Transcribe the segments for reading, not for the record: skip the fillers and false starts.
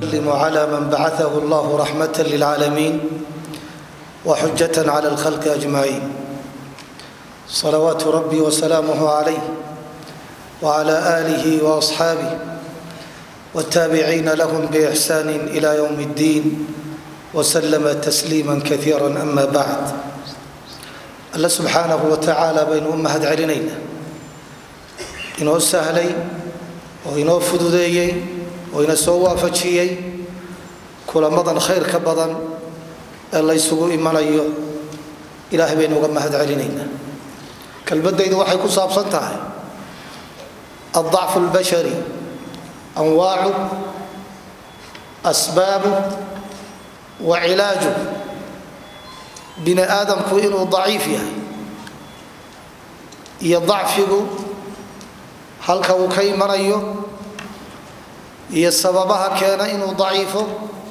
ونسلم على من بعثه الله رحمة للعالمين وحجة على الخلق أجمعين صلوات ربي وسلامه عليه وعلى آله وأصحابه والتابعين لهم بإحسان إلى يوم الدين وسلم تسليما كثيرا. أما بعد، الله سبحانه وتعالى بين أمهد علينا إنه سهلي وإنه فدودي وإنه سوى فتشي كل مضى خير كبضا الله يسوق إيمانيه إله بين أمهد علينا كالبدء إذا وحي كصاب صنتها الضعف البشري أنواعه أسبابه وعلاجه. بني آدم كإنه ضعيف يضعفه هل كوكي مريو يسببها كان إنه ضعيفه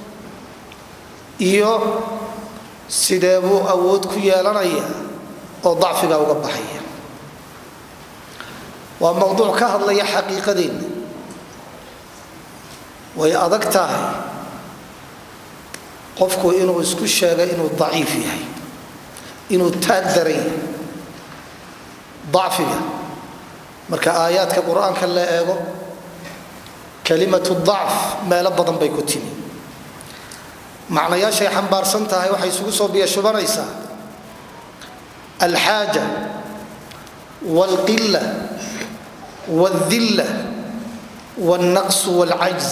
إيو سيدابو أود كيالانيا وضعفه وقبحيا. وموضوع كهر لي حقيقة دين ويأذكتها qofku inuu isku sheego inuu daciif yahay inuu taagdaray dacfiga marka aayaadka quraanka la eego kalimatu dacf meel badan bay ku timi macnayaashay xambaarsan tahay waxay isugu soo biyashubanaysaa alxaaja walqilla wadhilla والنقص والعجز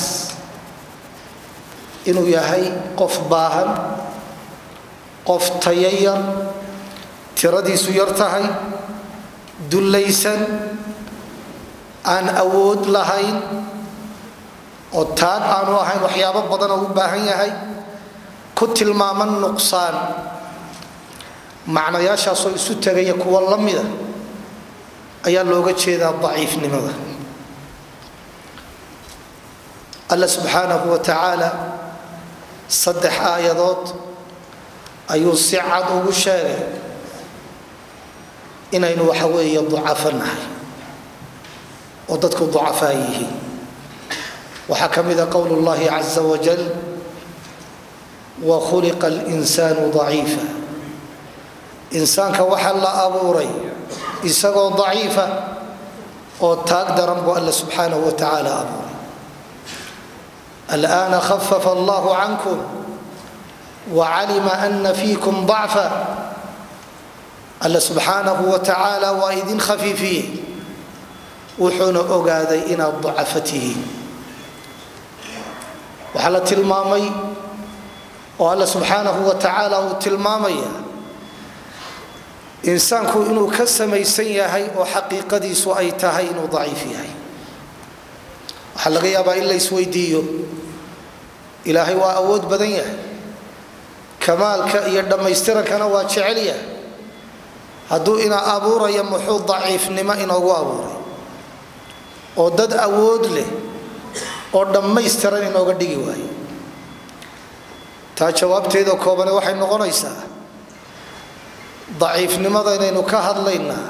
inuu yahay qof baahan qof tayayar tiradiisu yar tahay dulaysan aan awood lahayn oo taag aanu ahayn waxyaabo badan oo u baahan yahay ku tilmaaman nuqsaan macnayaashaas oo isu tagay kuwa lamida ayaa looga jeedaa daciifnimada. Allah subhanahu wa ta'ala صدح آيات أيو سعد وشارع إن إنه حوي ضعفنا وضدك ضعفائه وحكم إذا قول الله عز وجل وخلق الإنسان ضعيفا إنسان كوحل أبوري إسقى ضعيفا وتقدر الله سبحانه وتعالى أبوري. الآن خفف الله عنكم وعلم أن فيكم ضعفا الله سبحانه وتعالى وإذن خفيفين وحون أقاذي إن ضعفته وحال تلمامي والله سبحانه وتعالى تلمامي إنسانكو إنو كسمي سيهي وحقيقتي سوأيتهي إنو ضعيفيهي waxaa laga yaabaa in la isweydiiyo ilaahay waa awood badan yahay kamaalka iyo dhammaystirankana waa jecel yahay hadduu ina abuurayo muxuu daciifnimo inoogu abuuray oo dad awood leh oo dhammaystiran inooga dhigi waayo. taa jawaabteeda koobane waxay noqonaysaa daciifnimada inaynu ka hadlaynaa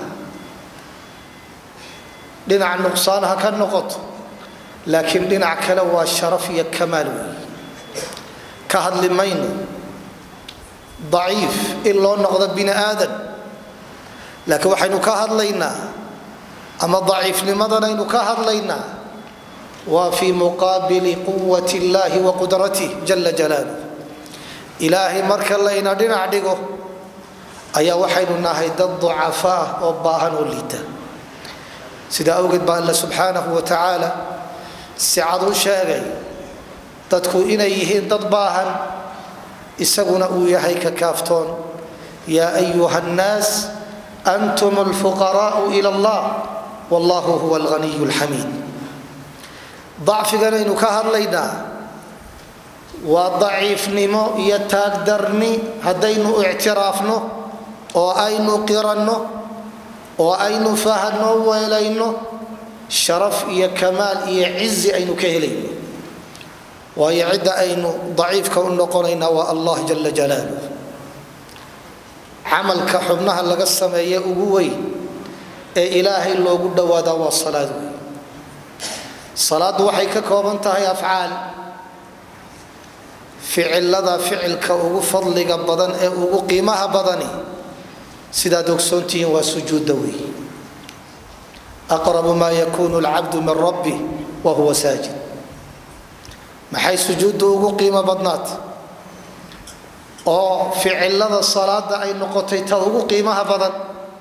dhinaca nuqsaan ha ka noqoto لكن دينا كلا وشرف يا كمال كهذا لمين ضعيف إلا نقض بين آدم لكن وحين كهذا لينا أما ضعيف لماذا كهذا لينا وفي مقابل قوة الله وقدرته جل جلاله إلهي مرك لينا دينا عديقه أيا وحين ناهي الضعفاء وباهن وليتا سيدا أوجد الله سبحانه وتعالى سعد شاغي dadku inay yihiin dad baahan isaguna uu yahay ka kaaftoon ya ayuha an-nas antum al-fuqara ila Allah wallahu huwa al-ghani al-hamid. ضعفنا inuu ka hadlayna waa daciifnimo iyo taagdarni hadaynu i'tiraafno oo aynu qiranno oo aynu fahanno weelayno شرف يا كمال يا عز أين كهلين ويعد أين ضعيف كون نقولنا والله جل جلاله عمل كحبناها لقسم يا أبوي إلهي اللي قد ودا والصلاة صلاة وحي ككوبنتها أفعال ficilada ficilka ugu fadliga badan ee ugu qiimaha badani sidaad ogsoontihiin waa sujuudda wey. aqrabu maa yakuunu alcabdu min rabbi wa huwa saajid. maxay sujuudda ugu qiimo badnaat oo ficilada salaada ay noqotay tad ugu qiimaha badan?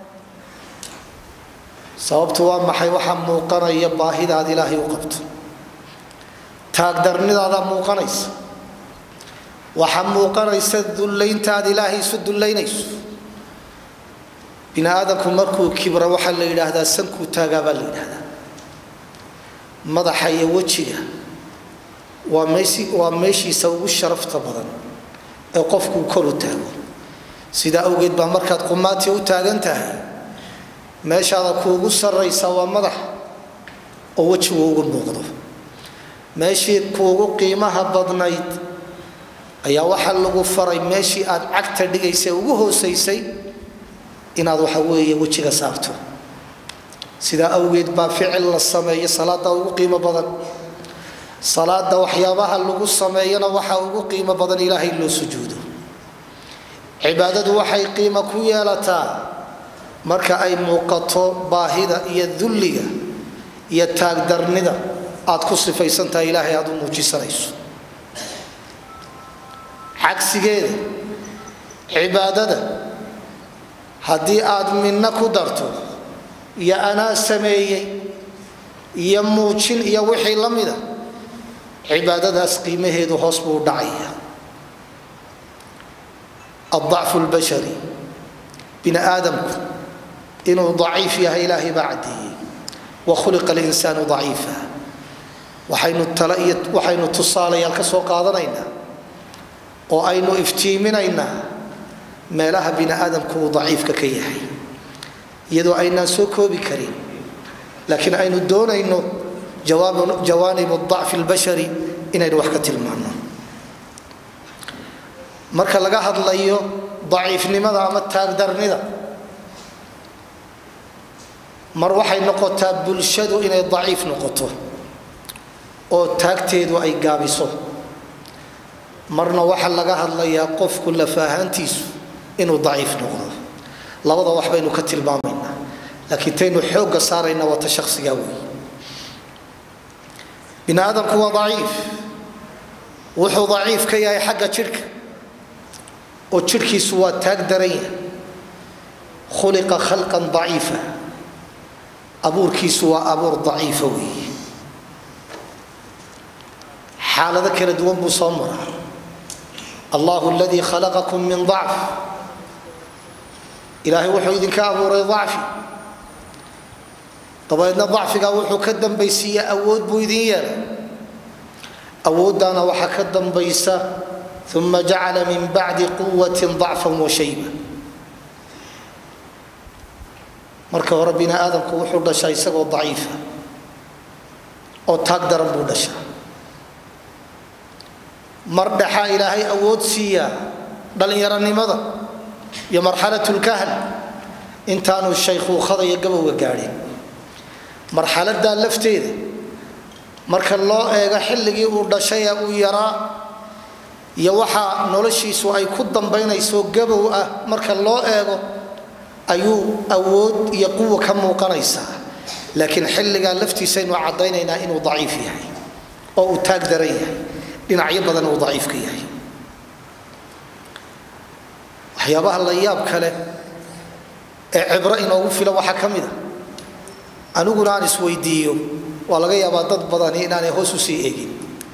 sababtu waa maxay? waxa muuqanaya baahidaad ilaahay u qabto, taagdarnidaada muuqanaysa, waxa muuqanaysa dullayntaad ilaahay isu dullaynayso. bini aadamku markuu kibra waxaa la yidhaahdaa sankuu taagaa baa la yidhaahdaa. madaxa iyo wejiga waa meeshiisa ugu sharafta badan ee qofkuu kor u taago. sidaa awgeed baa markaad qumaati u taagan tahay meeshaada kuugu sarraysa waa madax oo wejigu uga muuqdo. meeshii kuugu qiimaha badnayd ayaa waxaa lagu faray meeshii aad cagta dhigaysay ugu hoosaysay inaad waxa weeye wejiga saarto. sidaa awgeed baa ficil la sameeyo salaada ugu qiimo badan. salaada waxyaabaha lagu sameeyana waxa ugu qiimo badan ilaahay loo sujuudo. cibaadadu waxay qiimo ku yeelataa marka ay muuqato baahida iyo dulliga iyo taagdarnida aad ku sifaysantahay ilaahay aad u muujisanayso. cagsigeeda cibaadada haddii aad midna ku darto iyo anaa sameeyey iyo muujin iyo wixii la mida, cibaadadaas qiimaheedu hoos buu u dhacaya. addacfu lbashari, bini aadamku inuu daciif yahay ilaahay baa caddeeyey. wa khuliqa alinsaanu daciifa. waxaynu tusaalayaal ka soo qaadanaynaa oo aynu iftiiminaynaa meelaha bini aadamku uu daciifka ka yahay, iyadoo aynaan soo koobi karin, laakiin aynu doonayno jawaanibu dacfi lbashari inaynu wax ka tilmaano. marka laga hadlayo daciifnimada ama taagdarnida, mar waxay noqotaa bulshadu inay daciif noqoto oo taagteedu ay gaabiso. marna waxaa laga hadlayaa qofku lafaahaantiisu inuu daciif noqdo. labada wax baynu ka tilmaamaynaa, laakiin taynu xoogga saarayna wata shakhsigaa wey. bini aadamku waa daciif. wuxuu daciif ka yahay xagga jidhka oo jidhkiisu waa taag daran yahay. khuliqa khalqan daciifa. abuurkiisu waa abuur daciifa weeye. xaalado kala duwan buu soo maraa. allahu aladii khalaqakum min dacf. ilaahay wuxuu idinka abuuray dacfi, dabadeedna dacfigaa wuxuu ka dambaysiiya awood buu idin yeelay. awooddaana waxaa ka dambaysa uma jacala min bacdi quwatin dacfan wa shayba. marka hore bini aadamku wuxuu dhashaa isagoo daciifa oo taag daran buu dhashaa. mar dhexaa ilaahay awood siiyaa dhallinyaronimada iyo marxalatulkahl intaanu shaykhuukhada iyo gabowga gaadhin. marxaladaa lafteeda marka loo eego xilligii uu dhashay ee uu yaraa iyo waxa noloshiisu ay ku dambaynayso gabow ah marka loo eego ayuu awood iyo quwo ka muuqanaysaa. laakiin xilligaa laftiisaynu caddaynaynaa inuu daciif yahay oo uu taag daran yahay, dhinacyo badan uu daciif ka yahay. waxyaabaha la yaab kale ee cibro inoogu filan waxaa ka mid a, aniguna aan isweydiiyo, waa laga yaabaa dad badani inaanay hoos usii eegin.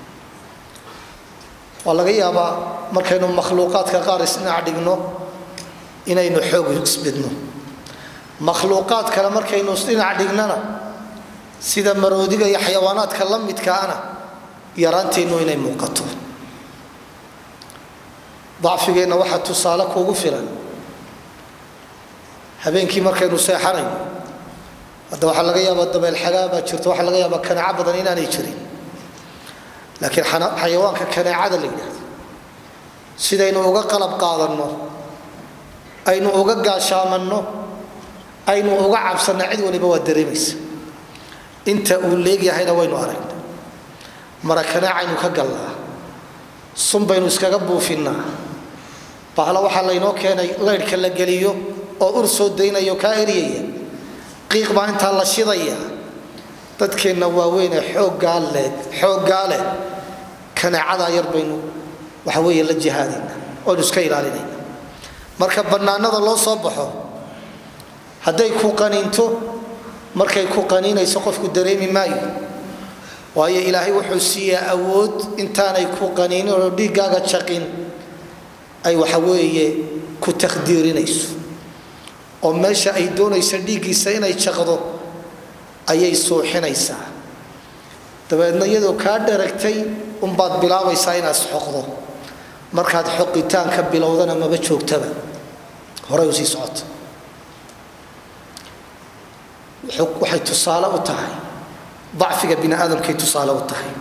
waa laga yaabaa markaynu makhluuqaadka qaar isdhinac dhigno inaynu xoog isbidno. makhluuqaad kale markaynu isdhinac dhignana sida maroodiga iyo xayawaanaadka la midkaana yaraanteennu inay muuqato. dacfigeenna waxaa tusaale kuugu filan habeenkii markaynu seexanayno. hadda waxaa laga yaabaa dabeel xagaabaa jirto, waxaa laga yaabaa kaneeco badan inaanay jirin, laakiin xayawaanka kaneecada la yidhaahdo sidaynu uga qalab qaadanno, aynu uga gaashaamanno, aynu uga cabsanno, cid waliba waa dareemaysa. inta uu leegyahayna waynu aragna. mara kaneecaynu ka gallaa, sunbaynu iskaga buufinaa bahla waxa la inoo keenay leedhka la geliyo oo ur soo deynayo ka eriyaya qiiq baa inta la shidaya dadkeena waaweyn ee xooggaale kanaacada yar baynu waxa weeye la jihaadina oo iska ilaalinayna marka banaanada loo soo baxo haday ku qaniinto markay ku qaniinayso qofku dareemi maayo waayo ilaahay wuxuu siiyaa awood intaanay ku qaniinin oo dhiigaaga jaqin ay waxa weeye ku taqdiirinayso oo meesha ay doonayso dhiigiisa inay jaqdo ayay suuxinaysaa dabeedna iyadoo ka dharagtay baad bilaabaysaa inaad xoqdo markaad xoqitaanka bilowdana maba joogtaba hore u sii socoto waxay tusaale u tahay ضعفiga bini aadamkay tusaale u tahay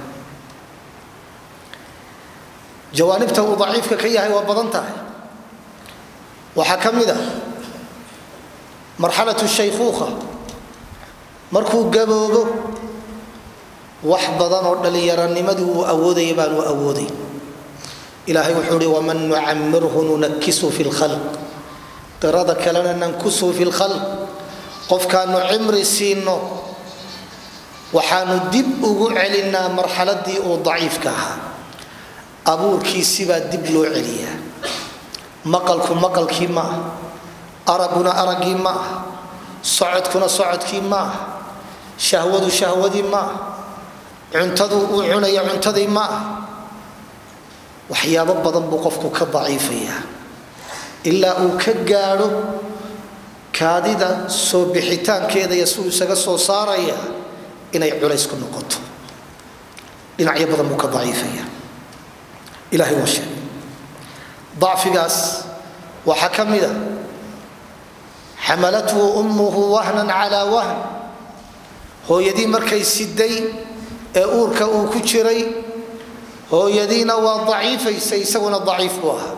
jawaanibta uu daciifka ka yahay waa badan tahay waxaa ka mid ah marxalatu shaykhuukha markuu gaboobo wax badan oo dhallinyaranimadii uu awoodayay baanu awooday ilaahay wuxuu hi waman nucamirhu nunakisu fi lkhalq qirada kalena nankusu fi lkhalq qofkaanu cimri siino waxaanu dib ugu celinaa marxaladii uu daciifka ahaa abuurkiisibaa dib loo celiyaa maqalku maqalkii ma ah araguna araggii ma ah socodkuna socodkii ma ah shahwadu shahwadii ma ah cuntadu uu cunaya cuntadii ma ah waxyaabo badan buu qofku ka daciifayaa ilaa uu ka gaadho kaadida soo bixitaankeeda iyo siduu isaga soo saaraya inay culays ku noqoto dhinacyo badan buu ka daciifaya ilaahay waa sheegay ضعفigaas waxaa ka mid a xamalathu ummuhu wahnan calaa wahn hooyadii markay siday ee uurka uu ku jiray hooyadiina waa daciifaysay isaguna daciif buu ahaa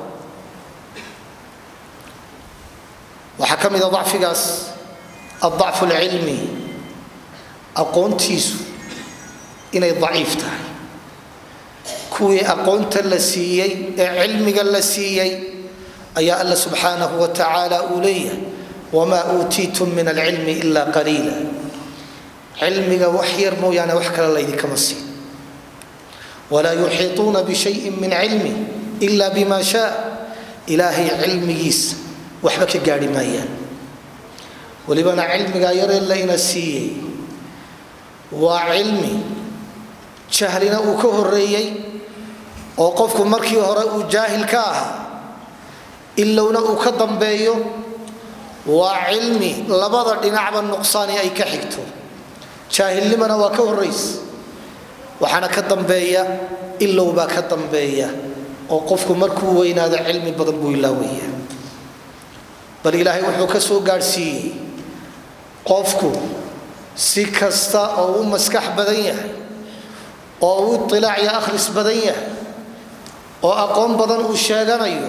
waxaa ka mid a ضacfigaas الضacfu اlcilmi aqoontiisu inay daciif tahay kuwii aqoonta la siiyey ee cilmiga la siiyey ayaa alla subxaanahu wa tacaala uu leeyahay wamaa uutiitum min alcilmi ila qaliila cilmiga wax yar mooyaane wax kale laydinkama siin walaa yuxiituuna bishayin min cilmi ila bima shaa ilaahay cilmigiisa waxba ka gaari maayaan walibana cilmigaa yaree layna siiyey waa cilmi jahlina uu ka horeeyey oo qofku markii hore uu jaahil ka ahaa ilowna uu ka dambeeyo waa cilmi labada dhinacba nuqsaani ay ka xigto jaahilnimana waa ka horeys waxaana ka dambeeya ilow baa ka dambeeya oo qofku markuu weynaado cilmi badan buu ilaawaya bal ilaahay wuxuu ka soo gaadhsiiyey qofku si kasta oo u maskax badan yahay oo u itilaac iyo akhris badan yahay oo aqoon badan uu sheeganayo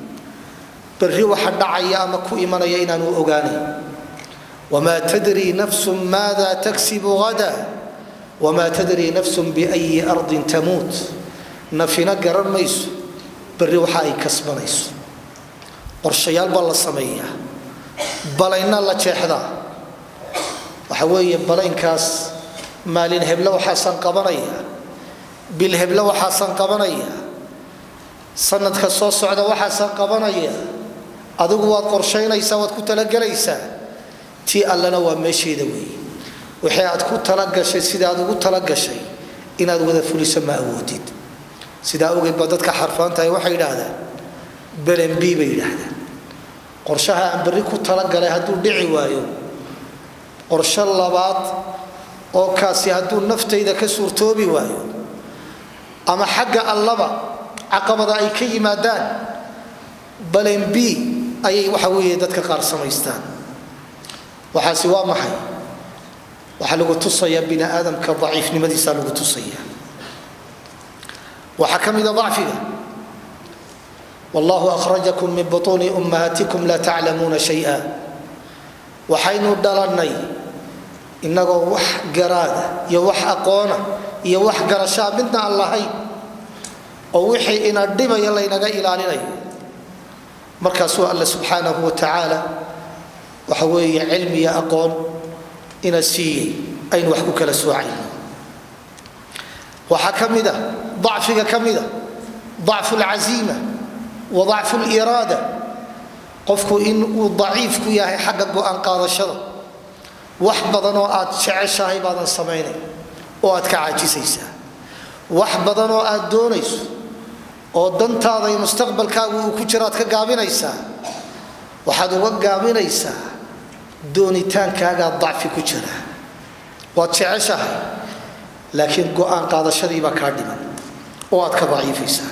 berri waxa dhacaya ama ku imanaya inaanu ogaanayn wamaa tadri nafsun maada taksibu gada wamaa tadri nafsun biayi ardin tamuut nafina garan mayso berri waxa ay kasbanayso qorshayaal baa la sameeyaa balayna la jeexdaa waxa weeye balaynkaas maalin heblo waxaasan qabanaya bil heblo waxaasan qabanaya sanadka soo socda waxaasan qabanaya adigu waad qorshaynaysaa waad ku talagelaysaa tii allana waa meesheeda weeye wixii aad ku talagashay sida aad ugu talagashay inaad wada fuliso ma awoodid sidaa ogeed baa dadka xarfaantahay waxay yidhaahdaan belen b bay yidhaahdaan qorshaha aan berri ku talagalay hadduu dhici waayo qorsho labaad oo kaasi hadduu naftayda ka suurtoobi waayo ama xagga allaba caqabada ay ka yimaadaan balen b ayay waxa weeye dadka qaar samaystaan waxaasi waa maxay waxaa lagu tusayaa bini aadamka daciifnimadiisaa lagu tusayaa waxaa ka mid a dacfiga wallahu akhrajakum min butuuni ummahatikum laa taclamuuna shaya waxaynu dhalannay innagoo wax garaada iyo wax aqoona iyo wax garashaa midna aan lahayn oo wixii ina dhibaya laynaga ilaalinayo markaasuu alla subxaanahu wa tacaala waxa weeye cilmi iyo aqoon ina siiyey aynu wax ku kala soocayno waxaa ka mid ah dacfiga ka mid ah dacfu alcaziima wa dacfu aliraada qofku inuu daciif ku yahay xagga go'aan qaadashada wax badan oo aad jeceshahay baadan samaynay oo aad ka caajisaysaa wax badan oo aad doonayso oo dantaada iyo mustaqbalkaagu uu ku jiraad ka gaabinaysaa waxaad uga gaabinaysaa doonitaankaaga dacfi ku jira waad jeceshahay laakiin go'aan qaadashadii baa kaa dhiman oo aad ka daciifaysaa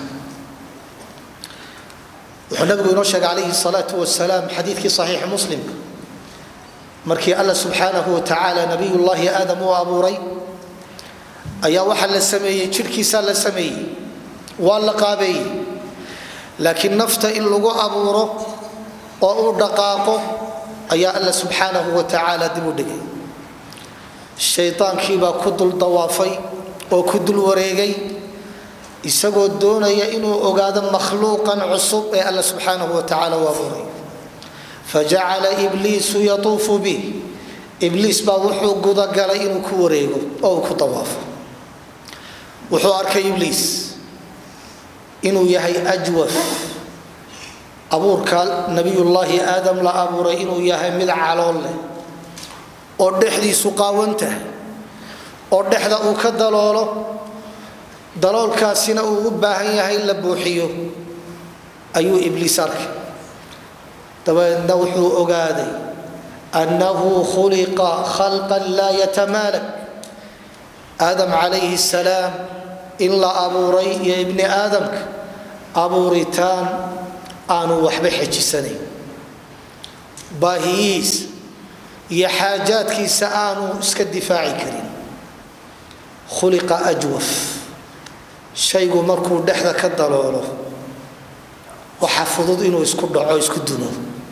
wuxuu nabigu inoo sheegay calayhi salaatu wasalaam xadiidkii saxiixa muslimka markii alla subxaanahu wa tacaala nabiyullaahi aadam uu abuuray ayaa waxaa la sameeyey jidhkiisaa la sameeyey waa la qaabeeyey laakiin nafta in lagu abuuro oo uu dhaqaaqo ayaa alla subxaanahu wa tacaala dib u dhigay shaydaankiibaa ku dul dawaafay oo ku dul wareegay isagoo doonaya inuu ogaado makhluuqan cusub ee alla subxaanahu wa tacaala u abuuray fajacala ibliisu yatuufu bih ibliis baa wuxuu gudagalay inuu ku wareego oo uu ku dawaafo wuxuu arkay ibliis inuu yahay ajwaf abuurka nabiyullaahi aadam la abuuray inuu yahay mid calool leh oo dhexdiisu qaawan tahay oo dhexda uu ka daloolo daloolkaasina uu u baahan yahay in la buuxiyo ayuu ibliis arkay dabeedna wuxuu ogaaday annahu khuliqa khalqan laa yatamaalak aadam calayhi salaam in la abuuray iyo ibni aadamka abuuritaan aanu waxba xejisanayn baahiyihiisa iyo xaajaadkiisa aanu iska difaaci karin khuliqa ajwaf shaygu markuu dhexda ka daloolo waxaa fudud inuu isku dhaco isku dumo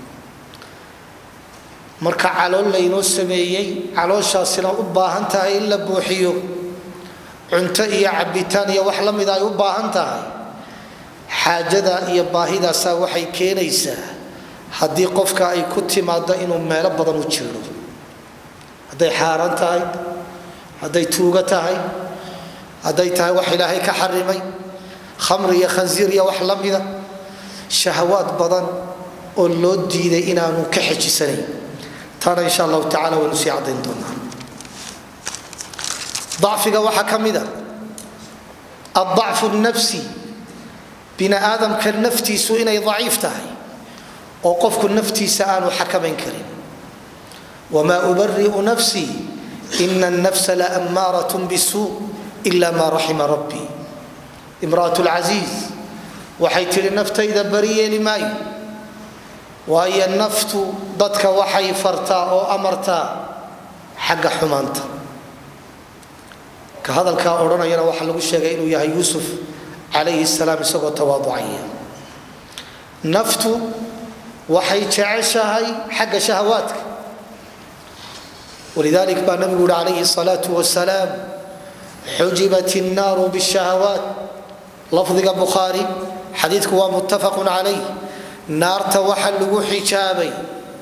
marka calool laynoo sameeyey calooshaasina u baahan tahay in la buuxiyo cunto iyo cabitaan iyo wax la mida ay u baahan tahay xaajada iyo baahidaasaa waxay keenaysaa haddii qofka ay ku timaado inuu meelo badan u jeedo hadday xaaraan tahay hadday tuugo tahay hadday tahay wax ilaahay ka xarimay khamri iyo khansiir iyo wax la mida shahawaad badan oo loo diiday inaanu ka xejisanayn taana insha allahu tacala waynu sii caddayn doonaa dacfiga waxaa ka mid a addacfu nafsi bini aadamka naftiisu inay daciif tahay oo qofku naftiisa aanu xakamayn karin wamaa ubari'u nafsii ina annafsa la ammaaratun bisuu ila maa raxima rabbii imra'atu lcasiiz waxay tihi naftayda bari yeeli maayo waayo naftu dadka waxay fartaa oo amartaa xagga xumaanta ka hadalkaa odhanayana waxaa lagu sheegay inuu yahay yuusuf calayhi salaam isagoo tawaaducaya naftu waxay jeceshahay xagga shahawaadka walidalik baa nabigu yihi calayhi salaatu wasalaam xujibat innaaru bishahawaat lafdiga bukhaari xadiidku waa muttafaqun calayh naarta waxa lagu xijaabay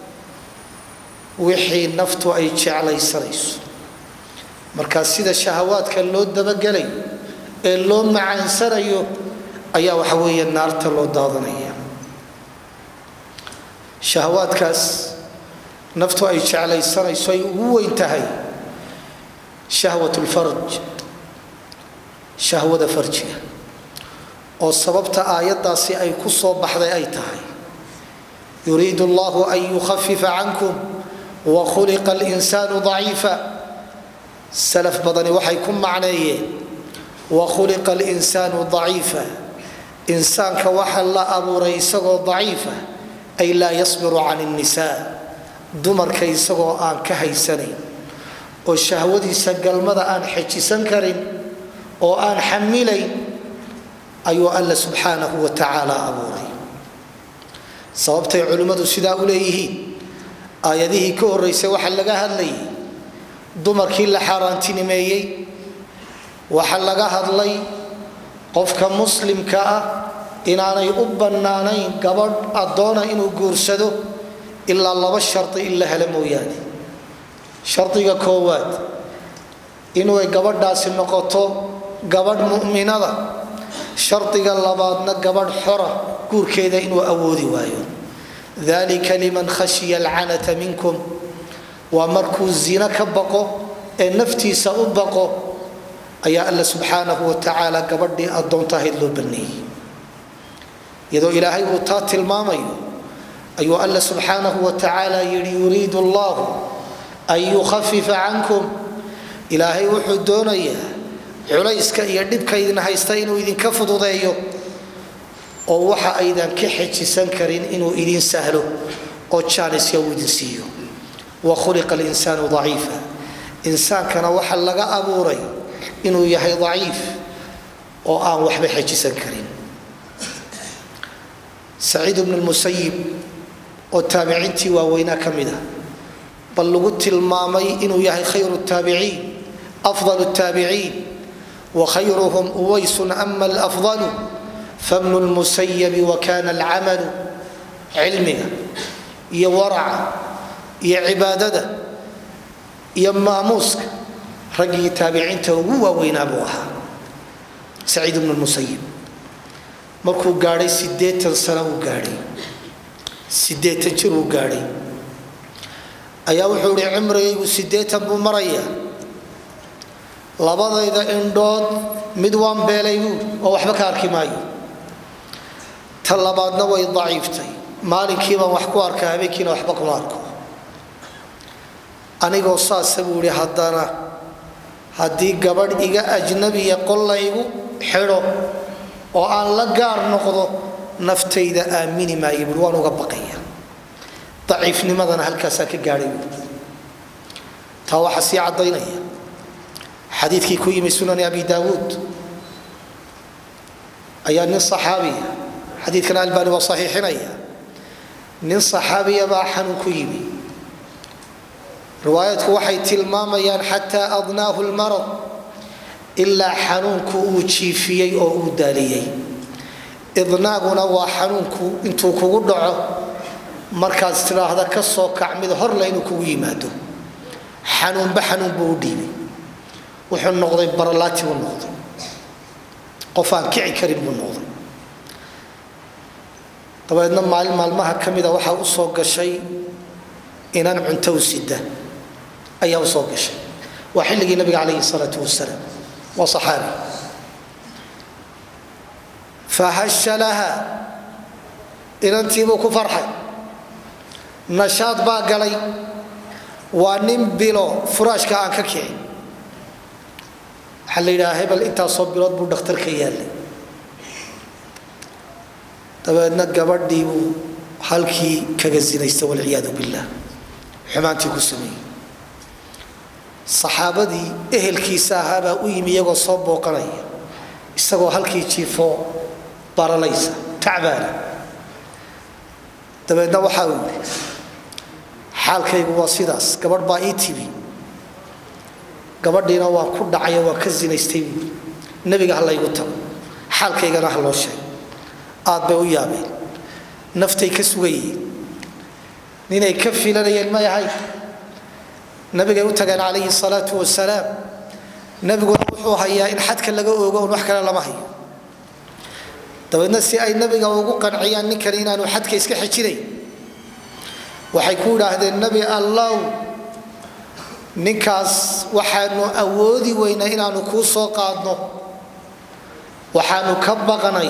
wixii naftu ay jeclaysanayso markaa sida shahawaadka loo dabagelay ee loo macaansanayo ayaa waxa weeye naarta loo daadanaya shahawaadkaas naftu ay jeclaysanayso ay ugu weyn tahay shahwat lfarj shahwada farjiga oo sababta aayaddaasi ay ku soo baxday ay tahay yuriidu allahu an yukhafifa cankum wa khuliqa alinsaanu daciifa salaf badani waxay ku macneeyeen wa khuliqa alinsaanu daciifa insaanka waxa la abuuray isagoo daciifa ay laa yasbiru can innisaa dumarka isagoo aan ka haysanayn oo shahwadiisa galmada aan xejisan karin oo aan xamilayn ayuu alla subxaanahu wa tacaala abuuray sababtay culimmadu sidaa u leeyihiin aayadihii ka horreysay waxaa laga hadlayay dumarkii la xaaraantinimeeyey waxaa laga hadlay qofka muslimka ah inaanay u bannaanayn gabadh addoona inuu guursado ilaa laba shardi in la helo mooyaane. shardiga koowaad inuu gabadhaasi noqoto gabadh mu'minada, shardiga labaadna gabadh xora guurkeeda inuu awoodi waayo. dalika liman khashiya alcanata minkum, waa markuu zina ka baqo ee naftiisa u baqo ayaa alla subxaanahu wa tacaala gabadhii addoonta ahayd loo banneeyey. iyadoo ilaahay uu taa tilmaamayo ayuu alla subxaanahu wa tacaala yidhi yuriidu allahu an yukhafifa cankum, ilaahay wuxuu doonayaa culayska iyo dhibka idin haysta inuu idinka fududeeyo oo waxa aydan ka xejisan karin inuu idin sahlo oo jaanisya uu idin siiyo. wa khuliqa alinsaanu daciifa, insaankana waxa laga abuuray inuu yahay daciif oo aan waxba xejisan karin. saciid ibn lmusayib oo taabiciintii waaweynaa ka mid ah bal lagu tilmaamay inuu yahay khayru taabiciin afdal taabiciin wa khayruhum uwaysun ama alafdalu fabnu lmusayabi wa kana alcamalu. cilmiga iyo waraca iyo cibaadada iyo maamuuska raggii taabiciinta ugu waaweynaa buu ahaa saciid ibn lmusayib. markuu gaadhay 80 sano uu gaadhay 80 jir uu gaadhay ayaa wuxuu yidhi cimrigaygu 80 buu marayaa, labadayda indhood mid waan beelay buu oo waxba ka arki maayo, ta labaadna way daciiftay, maalinkii baan wax ku arkaa habeenkiina waxba kuma arko. anigoo saasa buu yidhi haddana haddii gabadh iga ajnabiya qol laygu xidho oo aan la gaar noqdo naftayda aamini maayo buu waan uga baqaya. daciifnimadana halkaasaa ka gaadhay buu. taa waxaa sii caddaynaya xadiidkii ku yimi sunani abi daawuud ayaa nin saxaabiya, xadiidkana albaani waa saxiixinaya, nin saxaabiya baa xanuun ku yimi. riwaayadku waxay tilmaamayaan xataa adnaahu lmarad, ilaa xanuunku uu jiifiyey oo uu daaliyey. idnaaguna waa xanuunku intuu kugu dhaco markaad tidhaahda ka soo kac mid horle inuu kugu yimaado. xanuunba xanuun buu u dhiibay, wuxuu noqday baralaati buu noqday, qof aan kici karin buu noqday. dabeedna maalin maalmaha ka mida waxaa u soo gashay inaan cunto u sida ayaa u soo gashay. waa xilligii nabiga calayhi salaatu wasalaam, waa saxaabi. fahasha laha, inantiibuu ku farxay, nashaad baa galay. waa nin bilo furaashka aan ka kicin. waxaa la yidhaha hebel intaasoo bilood buu dhakhtarka yaallay. dabeedna gabadhii buu halkii kaga zinaystay walciyaadu billah, xumaantii ku sameeyey. saxaabadii ehelkiisa ahaabaa u yimi iyagoo soo booqanaya, isagoo halkii jiifo baralaysa tacbaana. dabeedna waxaa uu yidhi xaalkaygu waa sidaas, gabadh baa ii timi, gabadhiina waa ku dhacayo waa ka zinaystay buui, nebiga ha laygu tago, xaalkaygana ha loo sheego. aad bay u yaabeen, naftay ka sugayeen, ninay ka filanayeen ma yahay. nabigay u tageen calayhi salaatu wasalaam, nabiguna wuxuu hayaa in xadka laga oogo un wax kale lama hayo. dabeedna si ay nabiga ugu qanciyaan ninkani inaanu xadka iska xijinayn, waxay ku idhaahdeen nebi allow, ninkaas waxaanu awoodi weynaa inaanu kuu soo qaadno, waxaanu ka baqnay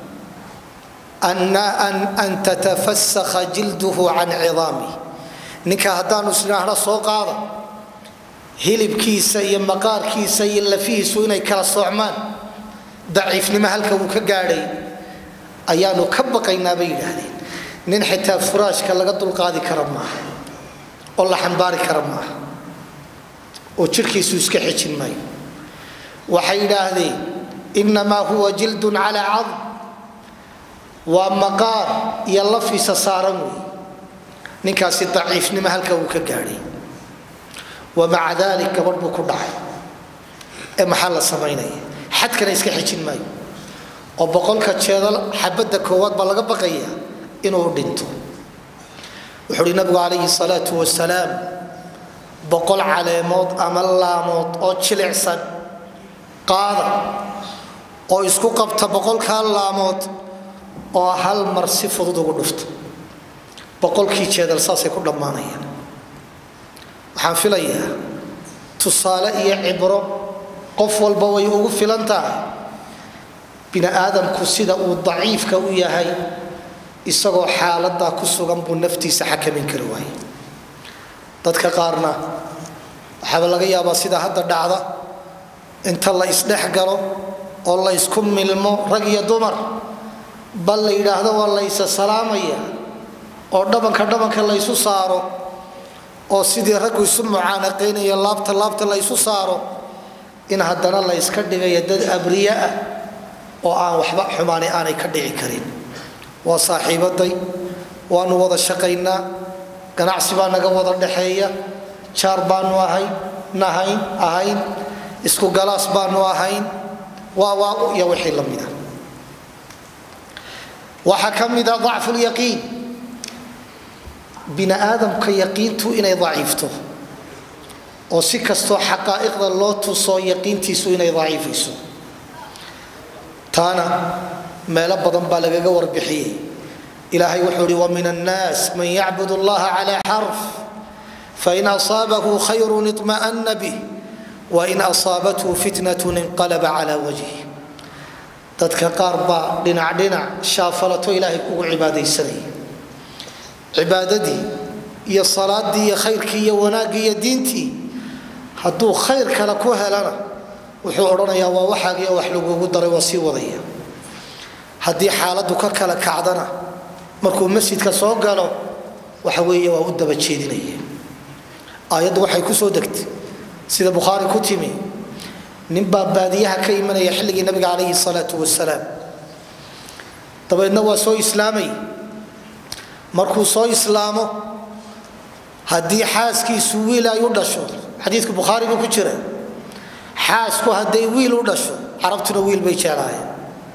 an tatafasakha jilduhu can cidaami. ninka haddaanu isnaahna soo qaada, hilibkiisa iyo maqaarkiisa iyo lafihiisu inay kala soocmaan, daciifnimo halka uu ka gaadhay ayaanu ka baqaynaa bay yidhaahdeen. nin xitaa furaashka laga dulqaadi kara maaha oo la xambaari kara maaha oo jirkiisu iska xejin maayo. waxay yidhaahdeen innamaa huwa jildun calaa cadm, waa maqaar iyo lafiisa saaran wey. ninkaasi daciifnimo halka uu ka gaadhay. wamaca dalik gabadh buu ku dhacay. ee maxaa la samaynaya? xadkana iska xejin maayo, oo boqolka jeedal xabada koowaad ba laga baqaya inuu dhinto wuxuu nabigu calayhi salaatu wasalaam boqol caleemood ama laamood oo jilicsan qaada oo isku qabta boqolka laamood oo hal mar si fudud ugu dhufto boqolkii jeedal saasay ku dhamaanayaan waxaan filayaa tusaale iyo cibro qof walba way ugu filan tahay bini aadamku sida uu daciifka u yahay isagoo xaaladda ku sugan buu naftiisa xakamin kari waayay dadka qaarna waxaa laga yaabaa sida hadda dhacda inta la isdhex galo oo la isku milmo rag iyo dumar bal la yiraahdo waa la isa salaamaya oo dhabanka la isu saaro oo sidii rag isu mucaanaqeynaya laabta la isu saaro in haddana la iska dhigayo dad abriya ah oo aan waxba xumaani aanay ka dhici karin waa saaxiibaday waanu wada shaqaynaa ganacsi baa naga wada dhaxeeya jaar baanu ahayn isku galaas baanu ahayn waa iyo wixii la mid ah waxa kamid ah dacful yaqiin bini aadamka yaqiintu inay daciifto oo si kastoo xaqaa'iqda loo tuso yaqiintiisu inay daciifayso taana meelo badan baa lagaga warbixiyey ilaahay wuxuu yidhi wamin annaas man yacbud allaha calaa xarf fain asaabahu khayrun iطma'ana bih wain asaabathu fitnatun inqalaba calaa wajhi dadka qaar baa dhinac shaafalato ilaahay kugu cibaadaysanaya cibaadadii iyo salaadii iyo khayrkii iyo wanaaggii iyo diintii hadduu khayr kale ku helana wuxuu odhanayaa waa waxaagii wax lagugu daray waa sii wadaya haddii xaaladdu ka kala kacdana markuu masjidka soo galo waxa weeye waa u daba jeedinaya aayaddu waxay ku soo degtay sida bukhaari ku timi nin baa baadiyaha ka imanaya xilligii nabiga calayhi salaatu wasalaam dabeedna waa soo islaamay markuu soo islaamo haddii xaaskiisu wiil ay u dhasho xadiidka bukhaari buu ku jira xaasku hadday wiil u dhasho carabtuna wiil bay jeclaayeen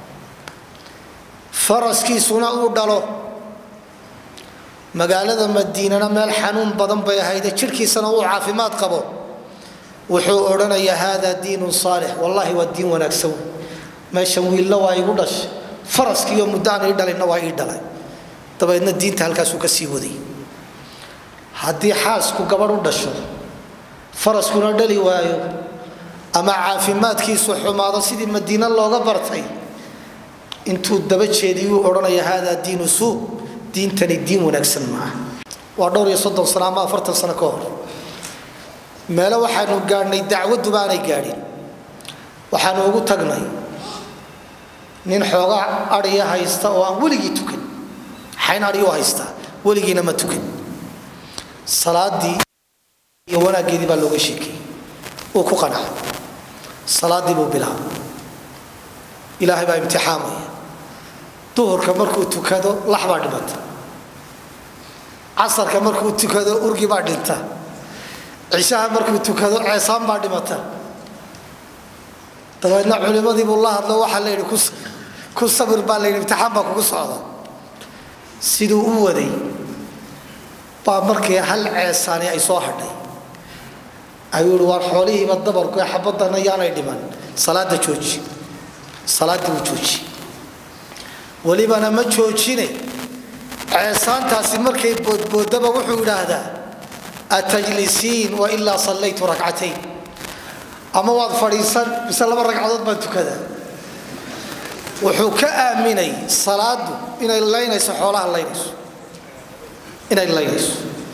faraskiisuna uu dhalo magaalada madiinana meel xanuun badan bay ahayd jirkiisana uu caafimaad qabo wuxuu odhanayaa hada diinun saalix wallahi waa diin wanaagsan meeshan wiilla waa igu dhashay faraskiiyo muddo aan ii dhalinna waa ii dhalay dabeedna diinta halkaasuu ka sii waday haddii xaasku gabadh u dhasho faraskuna dhali waayo ama caafimaadkiisu xumaado sidii madiina looga bartay intuu daba jeediyuu odhanaya hada diinu suu diintani diin wanaagsan maaha waa dhowr iyo 30 sano ama 40 sano ka hor meelo waxaanu gaadhnay dacwadu baanay gaadhin waxaanu ugu tagnay nin xoogaa ariya haysta oo aan weligii tukan xayn ariyo haysta weligiina ma tukan salaadii iyo wanaageedii baa looga sheekay oo ku qanacay salaadii buu bilaabay ilaahay baa imtixaamaya duhurka markuu tukado lax baa dhimata casarka markuu tukado urgi baa dhinta cishaha markuu tukado ceesaan baa dhimata dabeedna culimadii buu la hadlo waxaa la yidhi ku sabir baa la yidhi imtixaan baa kugu socda siduu u waday baa markii hal ceesaani ay soo hadhay ayuu yidhi waar xoolihiiba dabarku ee xabadana yaanay dhiman salaada jooji salaadii wuu jooji welibana ma joojine ceesaantaasi markay boodboodaba wuxuu yidhaahdaa atajlisiin wailaa sallaytu rakcatayn ama waad fadhiisan mise 2 ragcadood baan tukadaa wuxuu ka aaminay salaadu inay laynayso xoolaha laynayso inay laynayso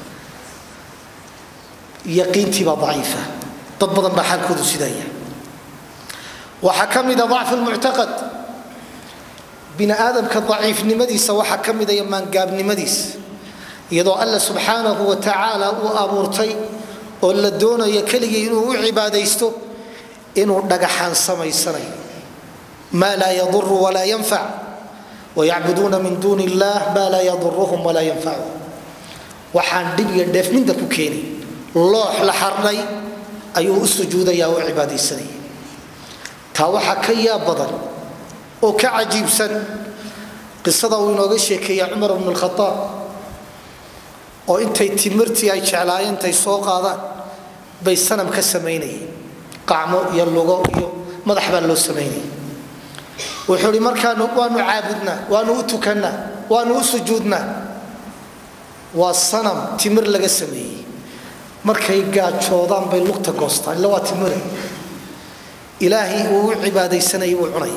yaqiintii baa daciifa dad badan baa xaalkoodu sidaya waxaa ka mid a dacfu lmuctaqad bini aadamka daciifnimadiisa waxaa ka mid a maangaabnimadiisa iyadoo alla subxaanahu wa tacaala uu abuurtay oo la doonayo keligii inuu u cibaadaysto inuu dhagaxaan samaysanayo maa laa yaduru walaa yanfac wayacbuduuna min duuni illah maa laa yaduruhum walaa yanfacuhum waxaan dhib iyo dheef midna ku keenay loox la xardhay ayuu u sujuudaya oo cibaadaysanaya taa waxaa ka yaab badan oo ka cajiibsan qisada uu inooga sheekeeyay Umar ibn al-Khattab oo intay timirtii ay jeclaayeen tay soo qaadaan bay sanam ka sameeyeen qaamo iyo lugo iyo madax baa loo sameeyay wuxuu yiri markaan waanu caabudna waanu tukana waanu sujuudna waa sanam timir laga sameeyay markay gaajoodaan bay lugta goostaan la waa timir ilaahi uu cibaadaysanay uu cunay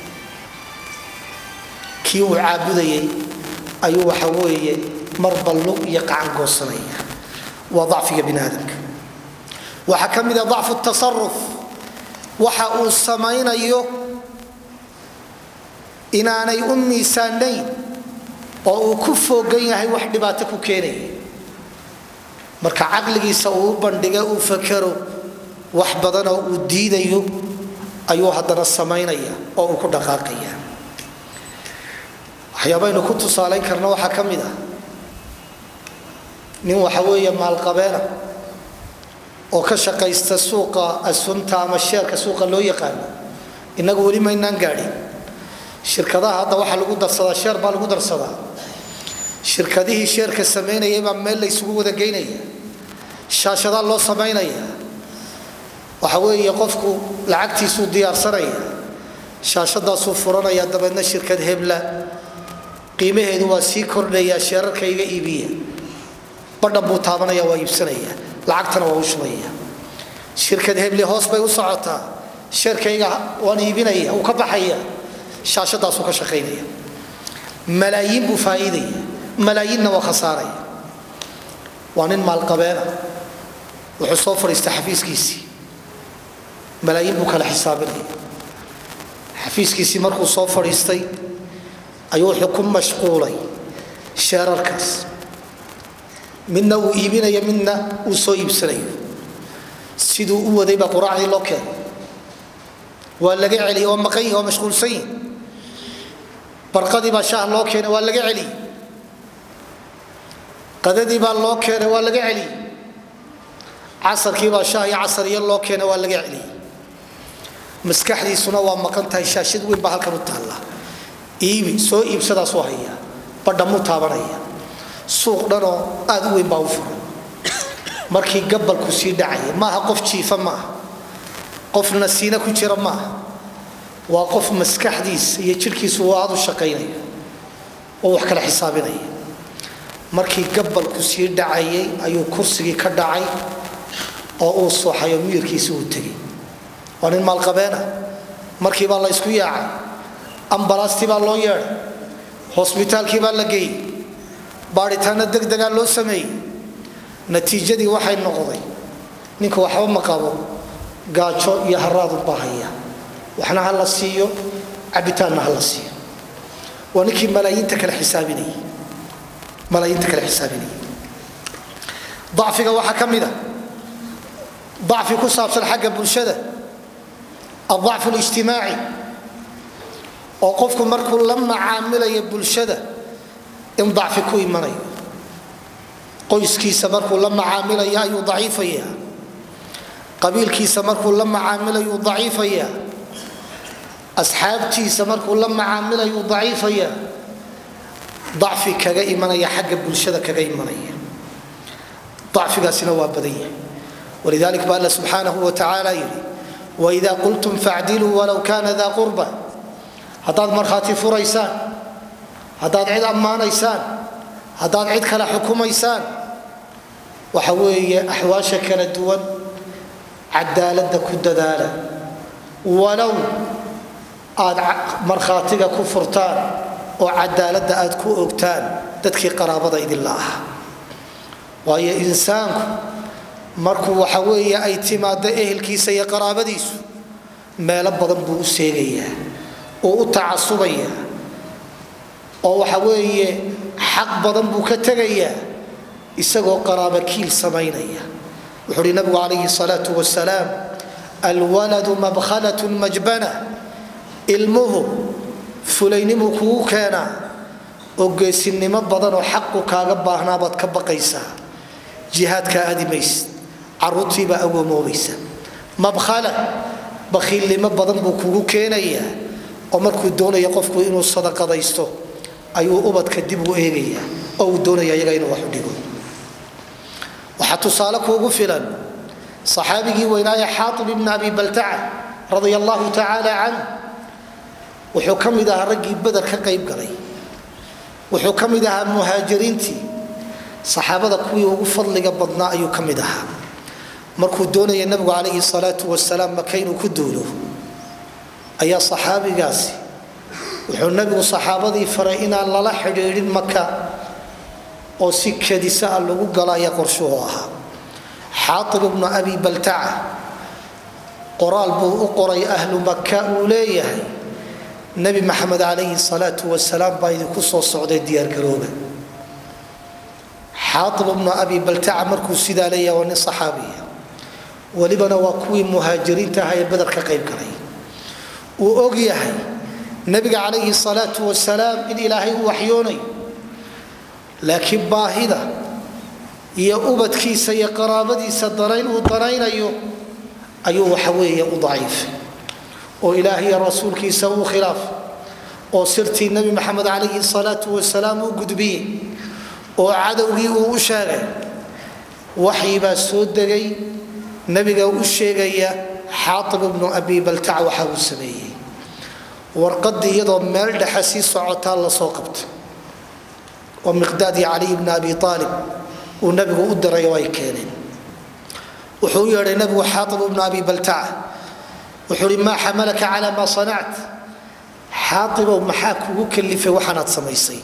kii uu caabudayay ayuu waxa weeye marballo iyo qacan goosanaya waa dhaafiga binaadamka waxa kamida dhaafu tasarruf waxa uu samaynayo inaanay miisaanayn oo uu ku fogan yahay wax dhibaato ku keenay marka aqligiisa uu bandhiga uu fakaro wax badan oo uu diidayo ayuu haddana samaynaya oo uu ku dhaqaaqaya waxyaabaynu ku tusaaleyn karno waxa kamida nin waxa weeye maal qabeena oo ka shaqaysta suuqa asunta ama sheerka suuqa loo yaqaan inagu wali maynaan gaadhin shirkadaha hadda waxa lagu darsadaa sheer baa lagu darsadaa shirkadihii sheerka sameynayay baa meel la isugu wada geynaya shaashada loo sameynaya waxa weeye qofku lacagtiisu diyaarsanaya shaashadaasuu furanaya dabeedna shirkad hebla qiimaheedu waa sii kordhaya sheerarka iga iibiya badhan buu taabanaya waa iibsanaya lacagtana waa u shubaya shirkad hebli hoos bay u socotaa sheerkayga waan iibinaya uu ka baxaya shaashadaasuu ka shaqaynaya malaayiin buu faa'iidaya malaayiinna waa khasaaraya waa nin maalqabeena wuxuu soo fadhiistay xafiiskiisii malaayiin buu kala xisaabinaya xafiiskiisii markuu soo fadhiistay ayuu wuxuu ku mashquulay sheerarkaas midna uu iibinaya midna uu soo iibsanayo siduu u waday baa quraacdii loo keenay waa laga celiyay oo maqay oo mashquulsan barqadii baa shaah loo keenay waa laga celiyay qadadii baa loo keenay waa laga celiyay casarkii baa shaah iyo casariyo loo keenay waa laga celiyay maskaxdiisuna waa maqan tahay shaashad weyn baa halkan u taalla iibi soo iibsadaas oo haya badhamu taabanaya suuq dhanoo aad u weyn baa u furan markii gabalku sii dhacay maaha qof jiifa maaha qof nasiina ku jira maaha waa qof maskaxdiisa iyo jirkiisu uu aad u shaqaynayo oo wax kala xisaabinaya markii gabalku sii dhacayay ayuu kursigii ka dhacay oo uu sooxayo miirkiisa uu tegay waa nin maalqabeena markii baa la isku yaacay ambalaastii baa loo yeedhay hosbitaalkii baa la geeyey baaritaano degdegaa loo sameeyey natiijadii waxay noqday ninka waxba ma qabo gaajo iyo haraad u baahaya waxna ha la siiyo cabitaanna ha la siiyo waa ninkii malaayiinta kala xisaabinayay ضعفiga waxaa ka mida ضعfi ku saabsan xagga bulshada الضعف الاجتماعي oo qofku markuu la macaamilayo bulshada in ضعfi ku imanayo qoyskiisa markuu la macaamilayo ayuu daciifaya qabiilkiisa markuu la macaamilayo daciifaya asxaabtiisa markuu la macaamilayo daciifaya ضعفi kaga imanaya xagga bulshada kaga imanaya ضعfigaasina waa badan yahay ولذلك بقى الله سبحانه وتعالى يري وإذا قلتم فاعدلوا ولو كان ذا قربى هداد مرخاتي فريسان هداد عيد أمانيسان هداد عيد كلا حكوميسان وحوي أحواشا كانت دول عدالة كددالة ولو آد مرخاتيك كفرتان وعدالة آد كو أكتان تدكي قرابة إذ الله وهي إنسانك markuu waxa weeye ay timaado ehelkiisa iyo qaraabadiisu meel badan buu u seegaya oo u tacasubaya oo waxa weeye xaq badan buu ka tagaya isagoo qaraabo kiil sameynaya wuxuu nabigu calayhi salaatu wasalaam alwaladu mabkhalatun majbana ilmuhu fulaynimu kugu keena oo geesinimo badan oo xaqu kaaga baahnaa baad ka baqaysaa jihaadka aadimaysid caruurtii baa agoomoobeysa mabkhala bakhiilnimo badan buu kugu keenayaa oo markuu doonayo qofku inuu sadaqadaysto ayuu ubadka dib u eegaya oo uu doonayo iyaga inuu wax u dhigo waxa tusaale kuugu filan saxaabigii weynaa Xaatib ibn Abi Balta'a radiyallahu ta'ala an wuxuu kamid ahaa raggii Badar ka qayb galay wuxuu kamid ahaa muhaajiriintii saxaabada kuwii ugu fadliga badnaa ayuu kamid ahaa markuu doonayay nabigu calayhi salaatu wasalaam Maka inuu ku duulo ayaa saxaabigaasi wuxuu nabigu saxaabadii faray inaan lala xidhiidhin Maka oo si kadisa lagu galaya qorshuhu ahaa Xaatib ibn Abi Balta'a qoraal buu u qoray ahlu Maka uu leeyahay nabi maxamed calayhi salaatu wasalaam baa idinku soo socday diyaar garooba Xaatib ibn Abi Balta'a markuu sidaa leeyahay waa nin saxaabiya walibana waa kuwii muhaajiriinta ahaa ee Badar ka qayb galay uu og yahay nabiga calayhi salaatu wasalaam in ilaahay uu waxyoonay laakiin baahida iyo ubadkiisa iyo qaraabadiisa darayn uu daraynayo ayuu waxa weeye u daciif oo ilaahay iyo rasuulkiisa uu khilaaf oo sirtii nabi maxamed calayhi salaatu wasalaam uu gudbiyay oo cadawgii uu u sheegay waxii baa soo degay nabiga uu sheegaya Xaatib ibn Abi Balta'a waxa uu sameeyay warqadii iyadoo meel dhaxasi socota la soo qabtay oo Miqdaadi Ali ibn Abi Talib uu nabigu u diray way keeneen wuxuu yeeray nabigu Xaatib ibn Abi Balta'a wuxuu ma xamalaka ala ma sana't Xaatib maxaa kugu kalifay waxaad samaysay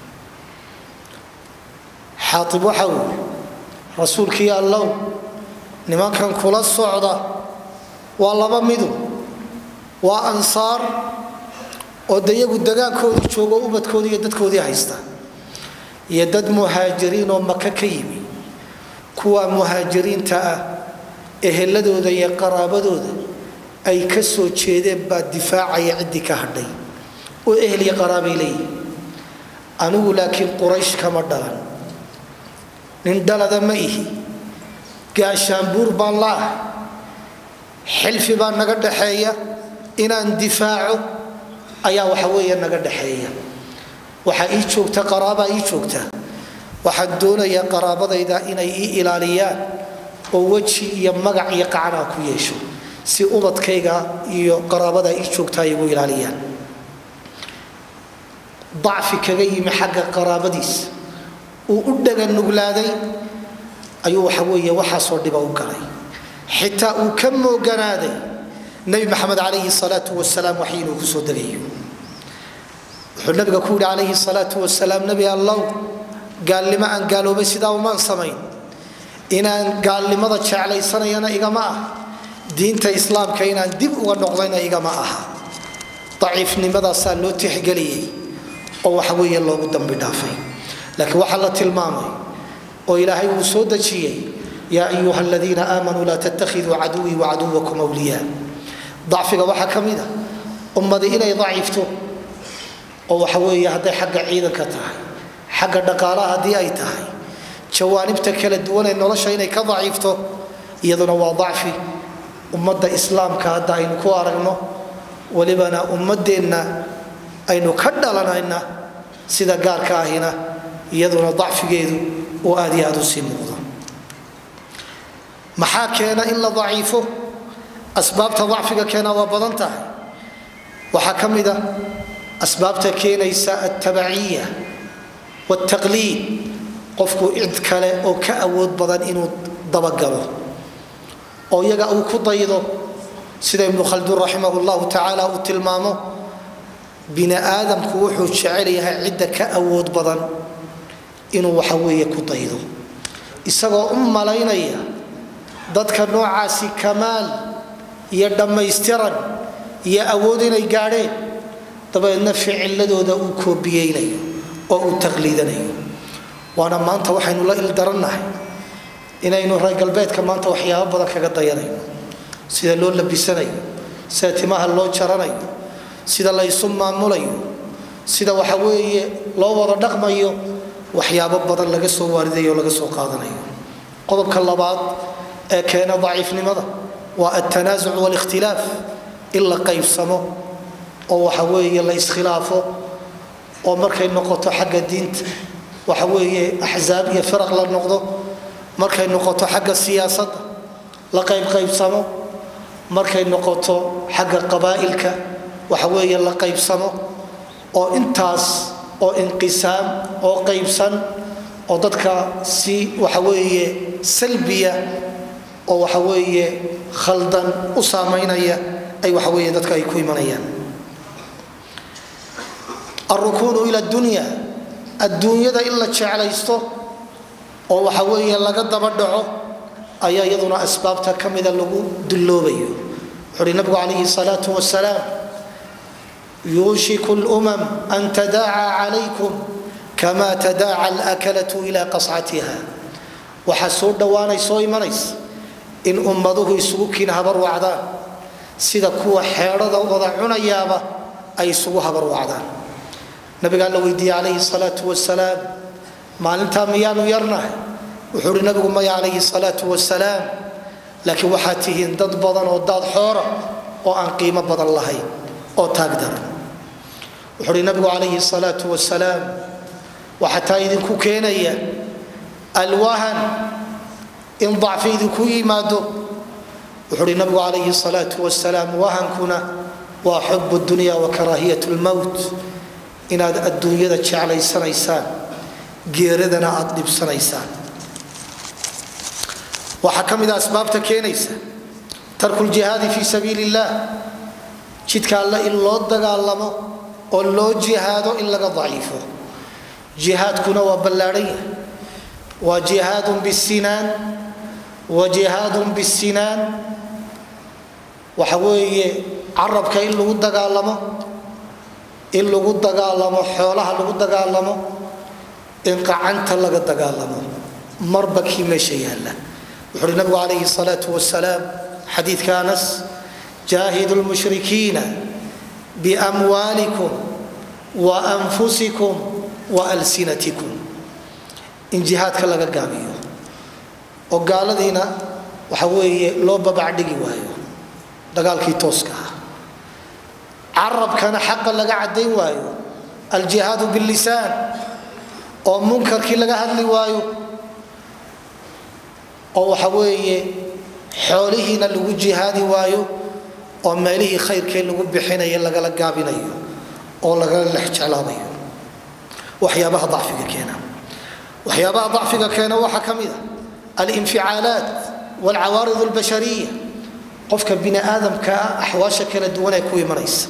Xaatib waxa uu rasuulkii Allah nimankan kula socda waa laba midu waa ansaar oo dayagu dagaankooda joogo ubadkooda iyo dadkoodii haysta iyo dad muhaajiriin oo Maka ka yimi kuwa muhaajiriinta ah eheladooda iyo qaraabadooda ay ka soo jeedeen baa difaacaya cidii ka hadhay oo ehel iyo qaraabay leeyihiin anigu laakiin Quraysh kama dhalan nin dhalada ma ihi gaashaanbuur baan la xilfi baan naga dhaxeeya inaan difaaco ayaa waxa weeye naga dhaxeeya waxa ii joogta qaraaba ii joogta waxaan doonayaa qaraabadayda inay ii ilaaliyaan oo waji iyo magac iyo qacana ku yeesho si ubadkayga iyo qaraabada ii joogta ay ugu ilaaliyaan ضعف كغيم حق قرابديس ودغ نغلاداي ايو وحويه waxa soo dhiba u galay xitaa uu kamo ganaaday nabi maxamed alayhi salatu wasalaam waxiinu ku soo dagayo wuxuu nabiga ku yiri alayhi salatu wasalaam nabi allah gaalnimo aan gaaloobay sida uma samayn inaan gaalnimada jeclaysanayna igama ah diinta islaamka inaan dib uga noqdayna igama ah daciifnimada saa loo tixgeliyay oo waxa weeye loogu dambi dhaafay laakiin waxa la tilmaamay oo ilaahay uu soo dajiyay ya ayuha alladheena aamanu la tattakhidhu aduwi wa aduwakum awliya ضعفiga waxa kamida ummada inay daciifto oo waxa weeye haday xagga ciidanka tahay xagga dhaqaalaha hadii ay tahay jawaanibta kala duwan ee nolosha inay ka daciifto iyaduna waa ضعفi ummada islaamka hadda aynu ku aragno walibana ummadeena aynu ka dhalanayna sida gaarka ahina iyaduna ضعفigeedu oo aad iyo aad u sii muuqdo maxaa keena in la daciifo asbaabta ضعفiga keena waa badan tahay waxa kamida asbaabta keenaysa at-tab'iyya wat-taqlid qofku cid kale oo ka awood badan inuu dabagalo oo iyaga uu ku daydo sida ibn khaldun rahimahullah ta'ala uu tilmaamo bina aadamku wuxuu jecel yahay cid ka awood badan inuu waxa weeye ku daydo isagoo malaynaya dadka noocaasi kamaal iyo dhamaystiran iyo awood inay gaadheen dabeedna ficiladooda uu koobiyeynayo oo uu taqliidanayo waana maanta waxaynu la ildaranahay inaynu reer galbeedka maanta waxyaabo badan kaga dayanayno sida loo labisanayo sida timaha loo jaranayo sida la isu maamulayo sida waxa weeye loo wada dhaqmayo waxyaabo badan laga soo waaridayo laga soo qaadanayo qodobka labaad ee keena daciifnimada waa at-tanaazu' wal ikhtilaaf illa qaybsamo oo waxa weeye la iskhilaafo oo markay noqoto xagga diinta waxa weeye ahzaab iyo firaq la noqdo markay noqoto xagga siyaasadda la qaybsamo markay noqoto xagga qabaa'ilka waxa weeye la qaybsamo oo intaas oo inqisaam oo qaybsan oo dadka si waxa weeye salbiya oo waxa weeye khaldan u saameynaya ay waxa weeye dadka ay ku imanayaan الركون إلى الدنيا الدنيا إلا جعليسته أو حويه لقد بدعه أيا يظن أسباب تكمل اللجوء دلوبيه حري النبي عليه الصلاة والسلام يوشك الأمم أن تداعى عليكم كما تداعى الأكلة إلى قصعتها وحسور دوانا يسوي مريس إن أمضه يسوكين هبر وعدان سيدا كوا حيرضا وضعنا يابا أي سوى هبر وعدان نبي قال له ويدي عليه الصلاة والسلام ما أنت ميانو يرنه وحور النبي ما عليه الصلاة والسلام لكن وحاتهن ضد بدن وضد حورة وأن قيمة بدن الله أو تقدر وحور النبي عليه الصلاة والسلام وحتى إذن كوكينيا الوهن إن ضعف إذن كوي مادو وحور النبي عليه الصلاة والسلام وهن كنا وحب الدنيا وكراهية الموت inaad adduunyada jeclaysanaysaan geeridana aad dhibsanaysaan waxa kamid ah asbaabta keenaysa tarkul jihaad fi sabiilillah jidka alla in loo dagaalamo oo loo jihaado in laga dhaifo jihaadkuna waa ballaaray waa jihaadun bisinaan wa jihaadun bisinaan waxa weeye arabka in lagu dagaalamo in lagu dagaalamo xoolaha lagu dagaalamo in qacanta laga dagaalamo marba kiimeesha yaala wuxuu nabigu calayhi salaatu wasalaam xadiidka Anas jaahidul mushrikiina bi amwalikum wa anfusikum wa alsinatikum in jihaadka laga gaabiyo oo gaaladiina waxa weeye loo babacdhigi waayo dagaalkii tooska عرب كان حقا لقى عدين وايو الجهاد باللسان او منكر كي لقى هدلي وايو او حويه حولهنا لو جهادي وايو او ماليه خير كي لو بخينيا لقى لقابينيو او لقى لخجلابيو وحيابها ضعفك كينا وحيابها ضعفك كينا waxa kamida الانفعالات والعوارض البشريه قفك بني ادم كاحواشك kala duwan ay ku imanaysa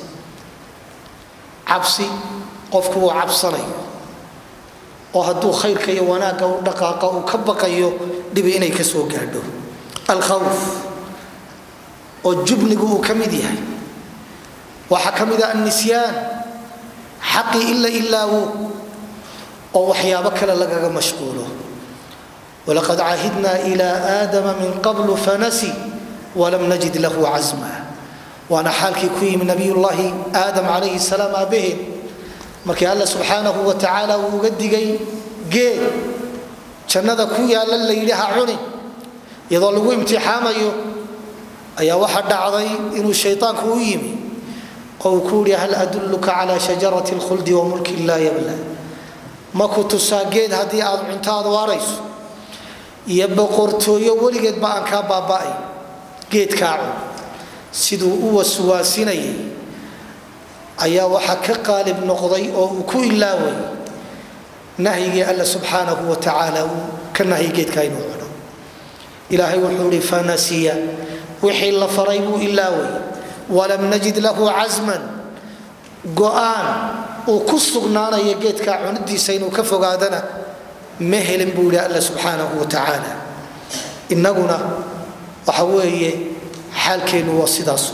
عبسي قفك هو عبسني وهدو خير كي وناقة ودقاقة وكبقيو دبي إني كسو قادو الخوف والجبن قو كمديه وحكمد النسيان حقي إلا هو أو حيابك للقى مشغوله ولقد عهدنا إلى آدم من قبل فنسي ولم نجد له عزما وانا حالكي كوي من نبي الله آدم عليه السلام به markii Allah subhanahu wa ta'ala uu uga digay geed jannada ku yaala la yiraahdo cuni iyadoo lagu imtixaamayo ayaa waxa dhacday inuu shaytaanku u yimi oo ku yiri hal adulluka ala shajarati al-khuld wa mulkin la yabla ma kuntu saageed hadii aad cuntaad waarayso iyo boqortooyo waligeed ba aan ka baaba'ay geedkaacu sidoo uu waswaasinayay ayaa waxa ka qalib noqday oo ku ilaaway nahyiga Allah subhanahu wa ta'ala ka nahyigeedka inuu cuno ilaahay wuxuu ri fanasiya wixii la faray uu ilaaway walam najid lahu azman go'an oo ku sugnaanaya geedka cunidiisa inuu ka fogaadana ma helin buu ri Allah subhanahu wa ta'ala inaguna waxa weeye xaalkeenu waa sidaas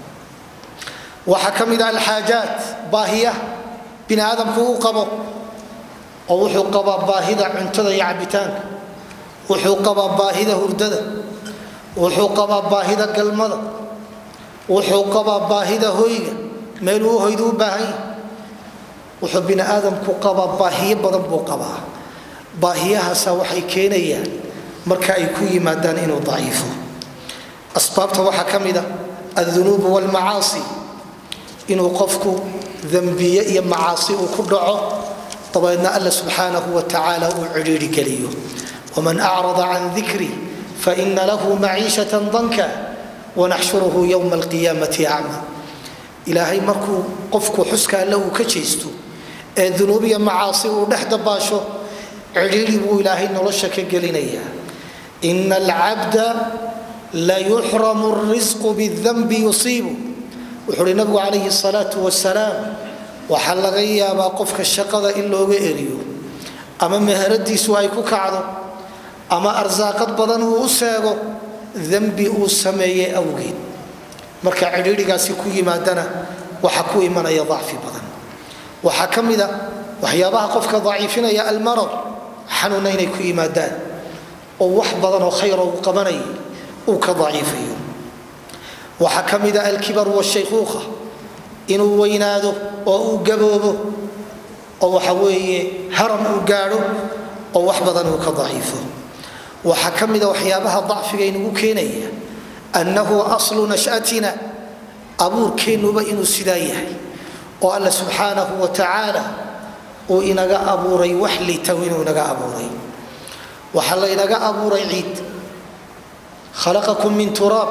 وحكم إلى الحاجات باهية بن آدم كو قبو أو وحو قبا باهدة عنتدى يعبتان وحو قبا باهدة هرددة وحو قبا باهدة قلمدة وحو قبا باهدة هوية ميلو هيدو باهي وحو بن آدم كو قبا باهية بدن بو قبا باهية هسا وحي كينيا مركا يكوي مادان إنو ضعيفه أسبابته وحكم إلى الذنوب والمعاصي inuu qofku dambiye iyo macaasi uu ku dhaco dabeedna alla subxaanahu wa tacaala uu cidhiidhi geliyo waman acrada can dikri faina lahu maciishatan danka wanaxshuruhu yowma alqiyaamati acma ilaahay markuu qofku xuska alle uu ka jeesto ee dunuub iyo macaasi uu dhex dabaasho cidhiidhi buu ilaahay nolosha ka gelinayaa ina alcabda layuxramu alrisqu bidanbi yusiibu wuxuu uhi nabigu calayhi salaatu wasalaam waxaa laga yaabaa qofka shaqada in looga eriyo ama meheradiisu ay ku kacdo ama arsaaqad badan uu u seego dambi uu sameeyey awgeed marka cidhiidhigaasi ku yimaadana waxaa ku imanaya dacfi badan waxaa ka mid a waxyaabaha qofka daciifinaya almarad xanuuna inay ku yimaadaan oo wax badan oo khayra uu qabanaya uu ka daciifayo waxaa ka mid a alkibar washaykhuukha inuu weynaado oo uu gaboobo oo waxa weeye haram uu gaadho oo wax badan uu ka daciifo waxaa ka mid a waxyaabaha dacfiga inagu keenaya annahu aslu nash'atina abuurkeennuba inuu sidaa yahay oo alla subxaanahu wa tacaala uu inaga abuuray wax liitaw inuu inaga abuuray waxaa la inaga abuuray ciid khalaqakum min turaab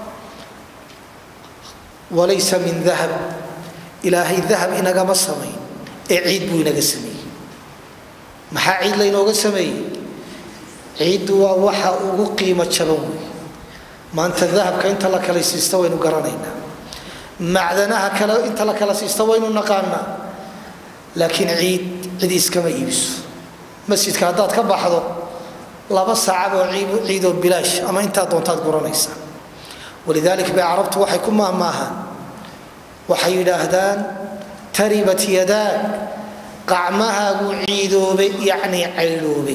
walaysa min dahab ilaahay dahab inagama samayn ee ciid buu inaga sameeyey maxaa ciid laynooga sameeyey ciiddu waa waxa ugu qiimo jaban wey maanta dahabka inta la kala siista waynu garanaynaa macdanaha kale inta la kala siista waynu naqaanaa laakiin ciid iskama iibiso masjidka haddaad ka baxdo 2 saacad oo ciidoo bilaash ama intaa doontaad guranaysaa walidaalika bay carabtu waxay ku maahmaahaan waxay yidhaahdaan taribat yadaag qacmahaagu ciidoobe yacni caydhoobe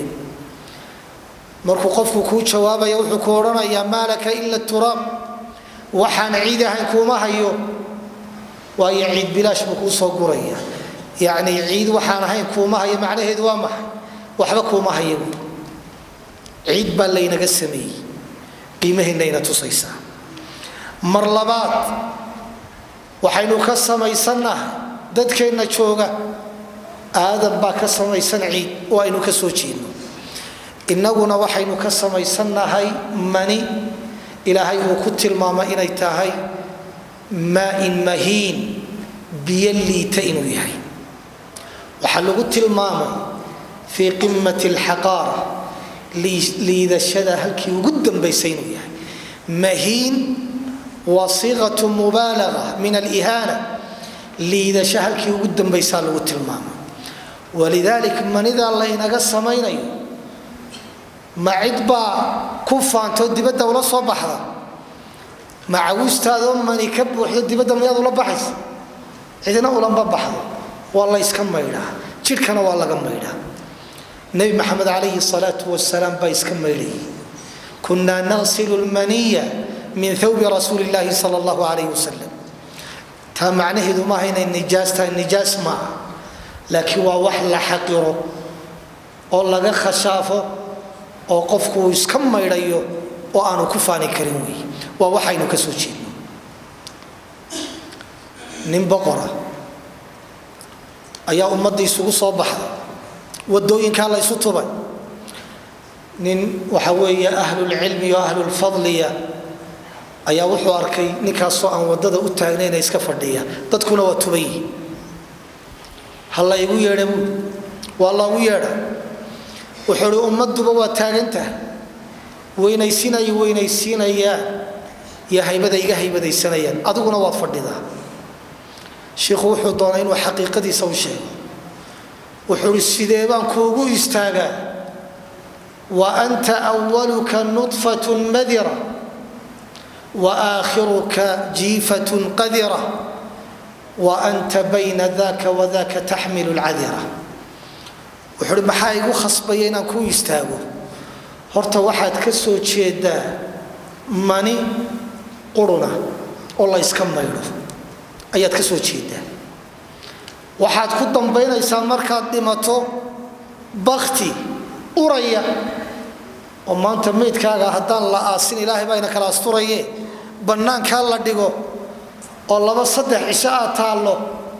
markuu qofku kuu jawaabaya wuxuu ku odhanayaa maa laka ila turaab waxaan ciid ahayn kuuma hayo waayo ciid bilaash buu kuu soo guraya yacni ciid waxaan ahayn kuuma hayo macnaheedu waa maxay waxba kuuma hayo ciid baa laynaga sameeyey qiimaheennayna tusaysaa mar labaad waxaynu ka samaysannahay dadkeenna jooga aadan baa ka samaysan ciid oo aynu ka soo jeedno innaguna waxaynu ka samaysannahay mani ilaahay uu ku tilmaama inay tahay maa'in mahiin biyo liita inuu yahay waxaa lagu tilmaamay fii qimati alxaqaara liidashada halkii ugu dambaysa inuu yahay mahiin waa siiqatu mubaalaga min alihaana liidasho halkii ugu dambaysaa lagu tilmaamay walidaalika manidaa la inaga samaynayo ma cid baa ku faanto dibadda ula soo baxda macawistaadoo mani ka buuxdo dibadda miyaad ula baxaysa cidina ulama baxdo waa la yska maydhaa jidhkana waa laga maydhaa nebi maxamed calayhi salaatu wasalaam baa iska maydhayay kunnaa naqsilu lmaniya min thawbi rasuuli llaahi sala allahu calayhi wasalam taa macnaheedu maaha inay nijaas tahay nijaas maaha laakiin waa wax la xaqiro oo laga khashaafo oo qofku uu iska maydhayo oo aanu ku faani karin weeye waa waxaynu ka soo jeedno nin boqora ayaa ummadda isugu soo baxday wadooyinkaa la ysu tubay nin waxa weeye ahlulcilmi iyo ahlulfadliya ayaa wuxuu arkay ninkaasoo aan wadada u taagnayna iska fadhiya dadkuna waa tuban yihiin ha la igu yeedha buui waa loogu yeedha wuxuu uhi ummadduba waa taagantaha weynaysiinayaan iyo haybada iga haybadaysanayaan adiguna waad fadhidaa shiikhu wuxuu doonay inuu xaqiiqadiisa u sheego wuxuu ihi sidee baan kuugu istaagaa wa anta awaluka nudfatun madira wa aakhiruka jiifatun qadira wa anta bayna daka wadaka taxmilu lcadira wuxuu uhi maxaa igu khasbaya inaan kuu istaago horta waxaad ka soo jeedaa mani quruna oo la yska maydho ayaad ka soo jeedaa waxaad ku dambaynaysaa markaad dhimato bakti uraya oo maanta meydkaaga haddaan la aasin ilaahay baa ina kala asturaye bannaankaa la dhigo oo laba saddex cisho aad taallo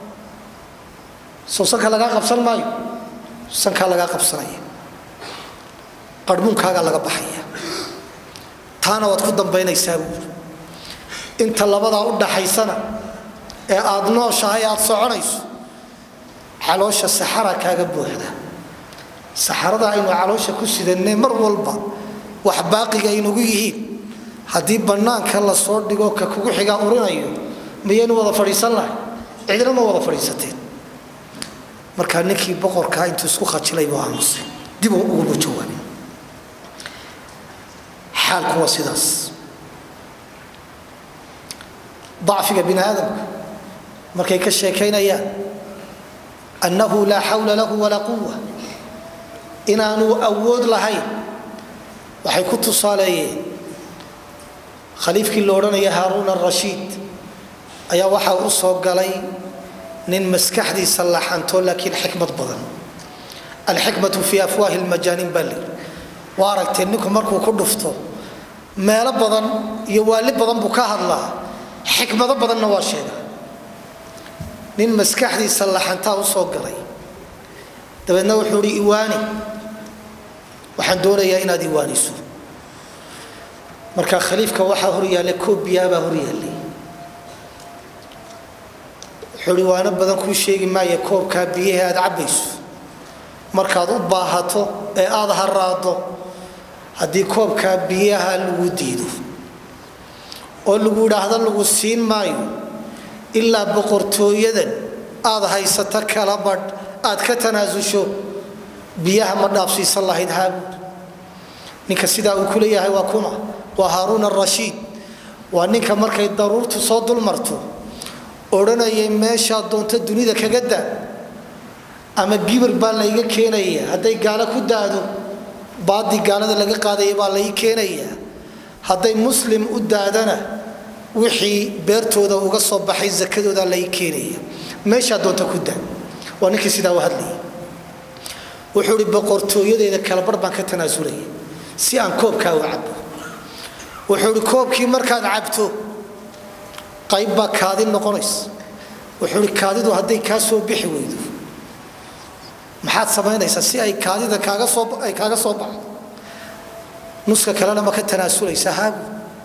soo sanka laga qabsan maayo sanka laga qabsanaya qarmuunkaaga laga baxaya taana waad ku dambaynaysaa inta labada u dhaxaysana ee aad nooshahay aad soconayso caloosha saxara kaaga buuxda saxarada aynu caloosha ku sidanay mar walba wax baaqiga aynu yihiin hadii banaanka la soo dhigo ka kugu xiga urinayo miyaynu wada fadhiisan lahay cidina ma wada fadhiisateen marka ninkii boqorka intuu isku khajilay buu aamusay dib ugu jawaabay xaalku waa sidaas ضعفك بن آدم markay ka sheekaynayaan annahu la hawla lahu wala quwwa inaanu awood lahayn waxay ku tusaaleeyeen khaliifkii looranaya Harun al-Rashid ayaa waxa uu soo galay nin maskaxdiisa laxanto laakiin xikmad badan al-hikmatu fi afwaahi al-majanin bal waaragtay ninku markuu ku dhufto meel badan iyo waalid badan buu ka hadlaa xikmado badanna waa sheega nin maskaxdiisa laxanta u soo galay dabeedna wuxuu ri iwaani waxaan doonayaa inaad iwaaniso marka khaliifka waxa hor yaale koobiyaaba hor yaale xuri waana badan ku sheegi maayo koobka biyaha aad cabayso markaad u baahato ee aad haraado hadii koobka biyaha lagu diido oo lagu yiraahdo lagu siin maayo ilaa boqortooyadan aad haysata kala badh aad ka tanaasusho biyaha ma dhaafsiisan lahayd haab ninka sidaa uu kuleeyahay waa kuma waa Harun al-Rashid waa ninka markay daruurtu soo dulmarto oranayay meesha doonta dunida kaga daa ama gibar baa la iga keenaya haday gaala ku daado baadi gaalada laga qaaday baa la ii keenaya haday muslim u daadana wixii beertooda uga soo baxay zakadooda la ii keenaya meesha doonta ku daa waa ninka sidaa u hadlay wuxuu ri boqortooyadeeda kala bar baan ka tanaasulay si aan koobka u cabo wuxuu ri koobkii markaad cabto qayb ba kaadi noqonays wuxuu ri kaadidu haday ka soo bixi weydo maxaad sameynaysaa si ay kaadida kaaga soo baxdo nuska kalena ma ka tanaasuleysaa haab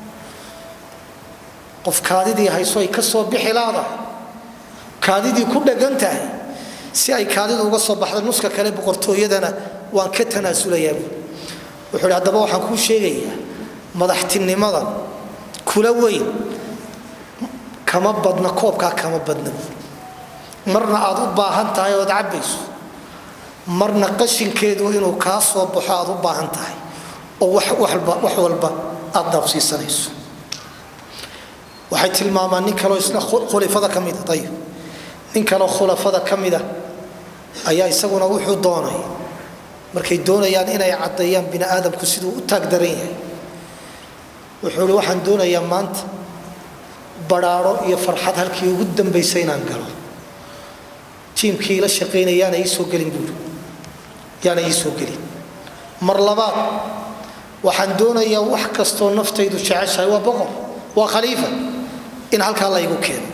qof kaadidii hayso ay ka soo bixi laada kaadidii ku dhagantahay si ay kaadidu uga soo baxdo nuska kale boqortooyadana waan ka tanaasulayaa wuxuu hadaba waxaan ku sheegayaa madaxtinimada kula weyn kama badna koobka kama badna marna aad u baahan tahay oo cabayso marna qashinkeedu inuu ka soo baxo aad u baahan tahay oo wax walba aad dhaafsiisanayso waxay tilmaamaan nin kale isla khulafada kamid ah nin kale khulafada kamid ah ayaa isaguna wuxuu doonay markay doonayaan inay cadeeyaan bini aadamku sidoo u taag daran yahay wuxuu waxaan doonayaa maanta baraaro iyo farxad halkii ugu dambeysay inaan galo tiimkii la shaqeynayaan ay soo galin guur yaana ay soo galin mar labaad waxaan doonayaa wax kasto naftaydu jeceshahay waa boqor waa khaliifa in halka la igu keeno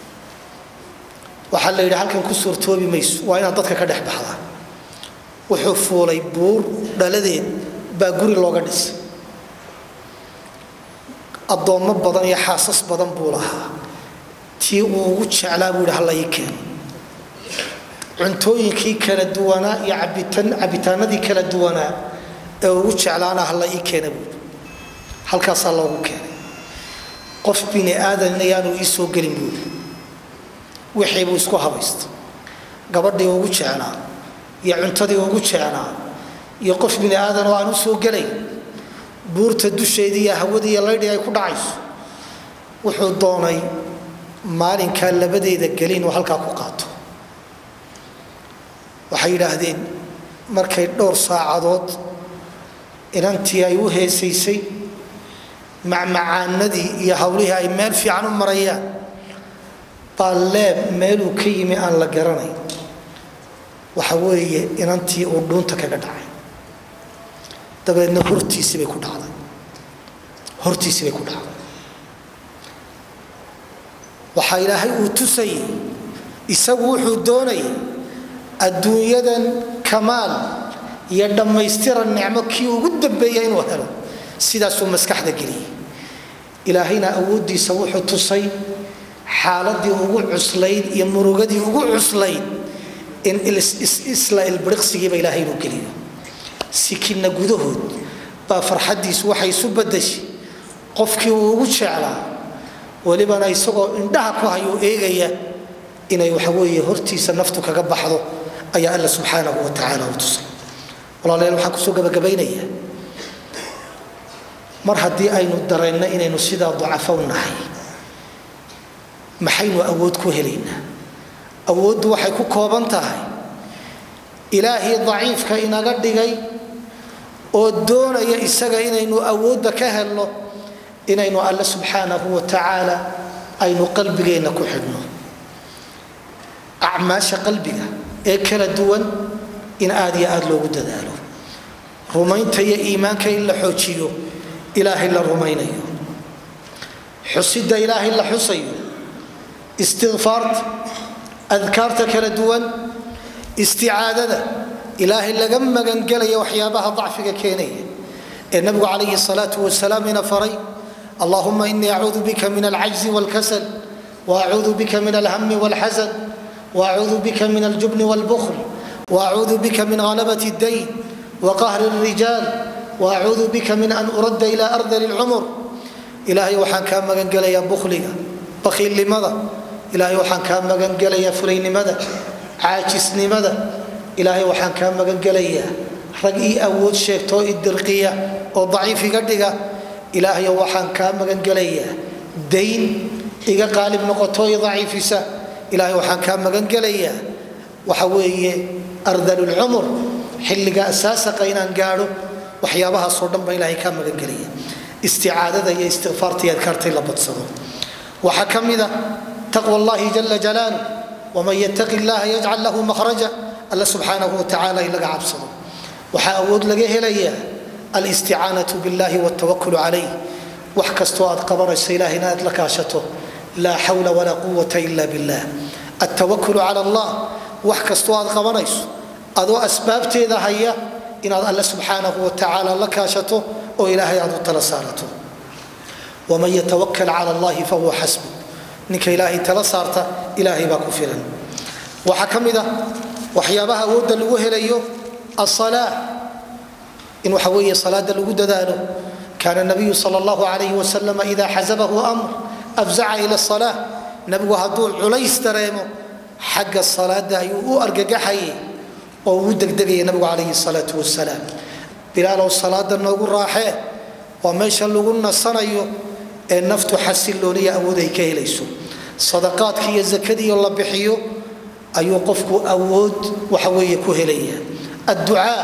waxa la yiraahdo halkan ku suurtoobi mayso waa inaad dadka ka dhex baxdaa wuxuu fuulay buur dhaladeed baa guri looga dhisay adoomo badan iyo xaasas badan buu lahaa tii uu ugu jeclaa buu hal ay keen cuntooyinkii kala duwanaa iyo cabitaanadii kala duwanaa ee ugu jeclaana hal ay keenay halkaas loogu keenay qof bini aadan ayaanu ii soo galin buu wixii buu isku habaysto gabadhii ugu jeclaa iyo cuntadii ugu jeclaa iyo qof bini aadan oo aan soo galay buurta dusheedii iyo hawadii iyo leedii ay ku dhacayso wuxuu doonay maalinka labadeeda galin oo halka ku qaato waxay yiraahdeen markay dhowr saacadood inantii ay u heesaysay macmacaanadii iyo hawlihii ay meel fiican u marayaan طالب ميلو كيمي أن لجرني وحوي إن أنتي أردون تكجدعي تبى إنه هرتي سبي كل هذا هرتي سبي كل هذا waxa ilaahay uu tusay isagu wuxuu doonay adduunyadan kamaal iyo dhamaystiran nicmo kii ugu dambeeyay inuu helo sidaas uu maskaxda geliyay ilaahayna awoodiisa wuxuu tusay xaaladii ugu cuslayd iyo murugadii ugu cuslayd in isla ilbiriqsigiiba ilaahay uu geliyo sikina gudahood baa farxadiisu waxay isu badashay qofkii uu ugu jeclaa walibana isagoo indhaha ku hayo eegaya inay waxa weeye hortiisa naftu kaga baxdo ayaa Allah subhanahu wa ta'ala u tusay walaalayaal waxaan ku soo gabagabaynayaa mar haddii aynu dareennay inaynu sidaa ducafo u nahay maxaynu awood ku helaynaa awooddu waxay ku kooban tahay ilaahay daciifka inaga dhigay oo doonaya isaga inaynu awoodda ka helno inaynu alla subhanahu wa ta'ala aynu qalbigeena ku xidhno acmaasha qalbiga ee kala duwan in aad iyo aad loogu dadaalo rumaynta iyo iimaanka in la xoojiyo ilaahay la rumaynayo xusida ilaahay la xusayo istighfaarta adkaarta kala duwan isticaadada ilaahay laga magan galayo waxyaabaha dacfiga keenaya ee nabigu calayhi salaatu wasalaam ina faray اللهم إني أعوذ بك من العجز والكسل وأعوذ بك من الهم والحزن وأعوذ بك من الجبن والبخل وأعوذ بك من غلبة الدين وقهر الرجال وأعوذ بك من أن أرد إلى أرذل العمر إلهي وحان كان مغان قال يا بخلي بخيل لماذا إلهي وحان كان مغان قال يا فلين لماذا عاجز لماذا إلهي وحان كان مغان قال يا رقي أود شيكتو الدرقية وضعيف قدقة إلهي وحان كان مغان قليا دين إيقا قالب نقطوي ضعيفيسا إلهي وحان كان مغان قليا وحوي أرذل العمر حلقا أساسا قينان قالوا وحيابها صردن بإلهي كان مغان قليا استعادة يا استغفارتي أذكارتي لبتصروا وحكم إذا تقوى الله جل جلاله ومن يتق الله يجعل له مخرجا الله سبحانه وتعالى إلا عبصره وحاود لقيه ليا الاستعانة بالله والتوكل عليه وحكستوا قبر السيلاه لكاشته لا حول ولا قوة إلا بالله التوكل على الله وحكستوا قبريس أدو أسبابتي ذا هي إن الله سبحانه وتعالى لكاشته وإلهي أدو تلسارته ومن يتوكل على الله فهو حسبه نك إلهي تلسارته إلهي باكفرا وحكم ذا وحيابها ود الوهل الصلاة إن وحوي صلاة الوجود داله كان النبي صلى الله عليه وسلم إذا حزبه أمر أفزع إلى الصلاة نبي هدول عليس تريمه حق الصلاة ده وأرجع حي وودك دقي النبي عليه الصلاة والسلام بلال الصلاة النقول راحة وماشى اللي قلنا الصنايو النفط حسن لونية أودي كيليسو صدقات كي الزكدي الله بحيو أيوقفكوا أود وحوي كهلية الدعاء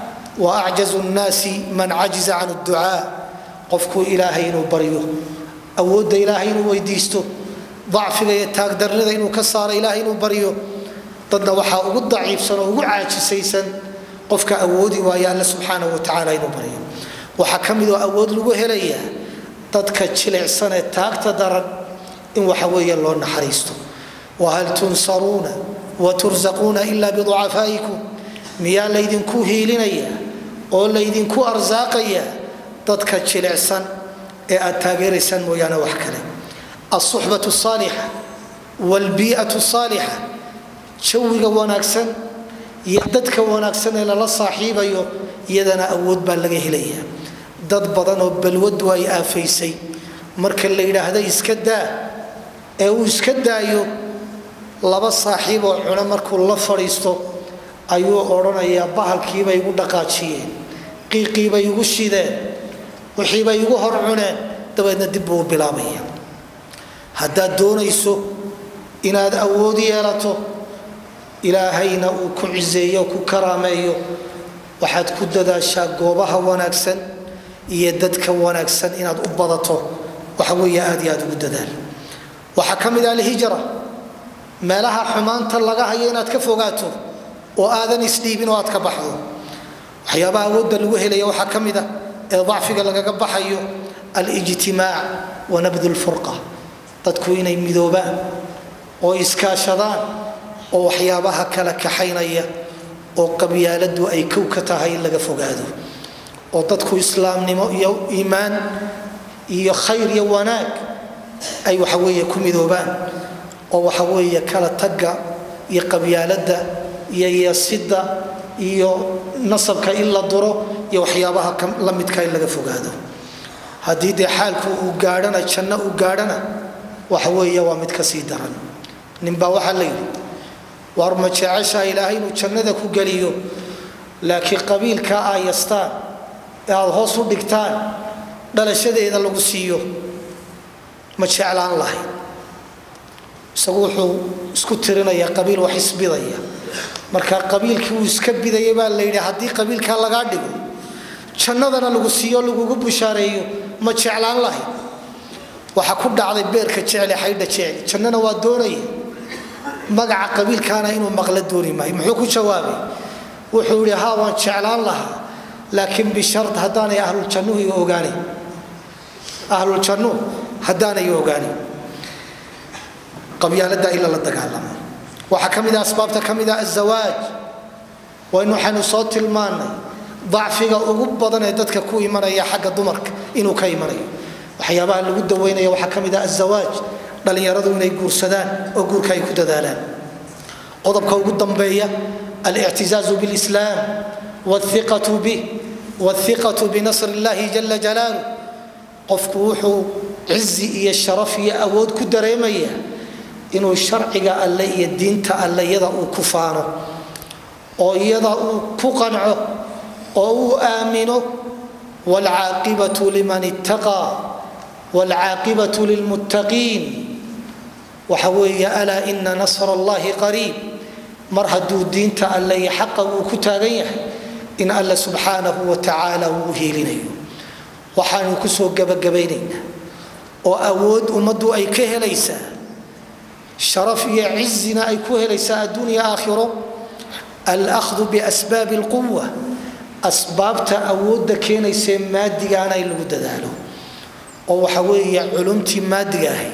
وأعجز الناس من عجز عن الدعاء قفكوا إلهي بريو أود إلهي ويديستو ضعف يتقدر لذا كسار إلهي بريو ضد وحاء ضعيف سنة وعاج سيسا قفك أودي ويا الله سبحانه وتعالى بريو وحكم ذو أود لوهليا ضدك تشلع سنة تقدر إن وحوي الله نحريستو وهل تنصرون وترزقون إلا بضعفائكم miyaa laydinku hiilinaya oo laydinku arsaaqaya dadka jilicsan ee aad taageeraysan mooyaane wax kale as-suhbatu as-salihah wal-bi'atu as-salihah jawiga wanaagsan iyo dadka wanaagsan ee la saaxiibayo iyadana awood baa laga helayaa dad badan oo balwadu ay aafaysay marka la yiraahdo iska daa ee uu iska daayo laba saaxiib oo cuna markuu la fariisto ayuu oranaya bahalkiiba igu dhaqaajiyeen qiiqiiba igu shideen wixiiba igu hor cuneen dabeedna dib uu bilaabaya hadda doonayso inaad awood yeelato ilaahayna uu ku cizeeyo ku karaameeyo waxaad ku dadaashaa goobaha wanaagsan iyo dadka wanaagsan inaad u badato waxa weeye aad iyo aad ugu dadaal waxa kamid ah hijra meelaha xumaanta laga hayo inaad ka fogaato oo aadan isdhiibin oo aad ka baxdo waxyaabaha wadda lagu helayo waxa kamid ah ee dacfiga lagaga baxayo al-ijtimaa' wa nabdh al-furqa dadku inay midoobaan oo iskaashadaan oo waxyaabaha kala kaxaynaya oo qabyaaladu ay kow ka tahay laga fogaado oo dadku islaamnimo iyo iimaan iyo khayr iyo wanaag ay waxa weeye ku midoobaan oo waxa weeye kala tagga iyo qabyaalada iyo yasida iyo nasabka illa duro iyo waxyaabaha la midka laga fogaado hadii de xaalku uu gaadhana janno uu gaadhana waxa weeye waa mid ka sii daran ninba waxa la yiri war ma jecesha ilaahay inuu jannada ku galiyo laakiin qabiilka ay yastaan aad hoos u dhigtaan dhalashadeeda lagu siiyo ma jeclaan lahayn isagu wuxuu isku tirinaya qabiil wax isbidaya marka qabiilkii uu iska bidayay baa la yiri hadii qabiilka laga dhigo jannadana lagu siiyo lagu bushaareeyo ma jeclaan lahayn waxa ku dhacday beerka jecel xaydha jecel jannana waa doonay magaca qabiilkaana inuu maqla dooni maayo muxuu ku jawaabay wuxuu yiri haa waan jeclaan lahaa laakiin bi shart hadaanay ahlul jannu iyo ogaani ahlul jannu hadaanay ogaani qabyaalada ila la dagaalamo waxa kamid ah asbaabta kamid ah azwaaj wa inuu xanu soo tilmaanay ضعفiga ugu badan ee dadka ku imanaya xagga dumarka inuu ka imanayo waxyaabaha lagu daweynayo waxa kamid ah azwaaj dhalinyaradu inay guursadaan oo guurka ay ku dadaalaan qodobka ugu dambeeya al-i'tizaz bil islam والثقة به والثقة بنصر الله جل جلاله qofku wuxuu cizi iyo sharaf iyo awood ku dareemaya inuu sharciga alle iyo diinta alle yada uu ku faano oo yada uu ku qanco oo uu aamino wal aaqibatu liman ittaqa wal aaqibatu lil muttaqin wa hawiya ala inna nasra allahi qarib marhadu diinta alle iyo xaqa uu ku taagan yahay in alla subhanahu wa ta'ala uu heelinayo waxaanu ku soo gabagabaynayna oo awood umadu ay ka helaysaa sharaf iyo ciizina ay ku helaysaa adduunyo aakhiro al-akhdhu bi asbab al-quwwa asbaabta awoodda keenaysa maadigaana ay lagu dadaalo oo waxa weeye culumtii maadiga ahayd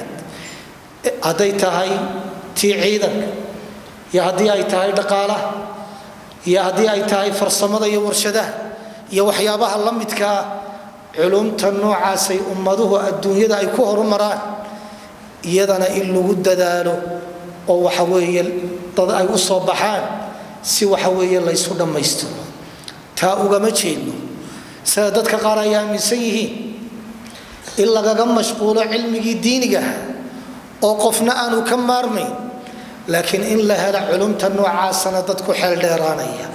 haday tahay tii ciidanka iyo hadii ay tahay dhaqaalaha iyo hadii ay tahay farsamada iyo warshadaha iyo waxyaabaha la midka علومta noocaas ay ummaduhu adduunyada ay ku horumaraan iyadana in lagu dadaalo oo waxa weeye dad ay u soo baxaan si waxa weeye la isku dhameystiro taa uga ma jeedno sida dadka qaar ay aaminsan yihiin in lagaga mashquulo cilmigii diiniga oo qofna aanu ka maarmayn laakiin in la helo culumta noocaasna dadku xeel dheeraanaya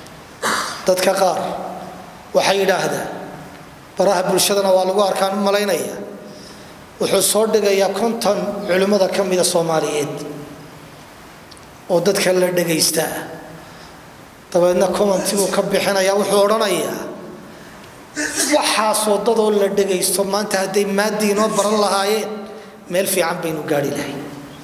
dadka qaar waxay yiraahdaan baraha bulshadana waa lagu arkaan malaynaya wuxuu soo dhigayaa konton culimada kamida Soomaaliyeed oo dadka la dhageysta tabaadna comment uu ka bixinaya wuxuu oranayaa waxa soo dadoo la dhageysto maanta haday maadiino baran lahaayeen meel fiican baynu gaari lahayn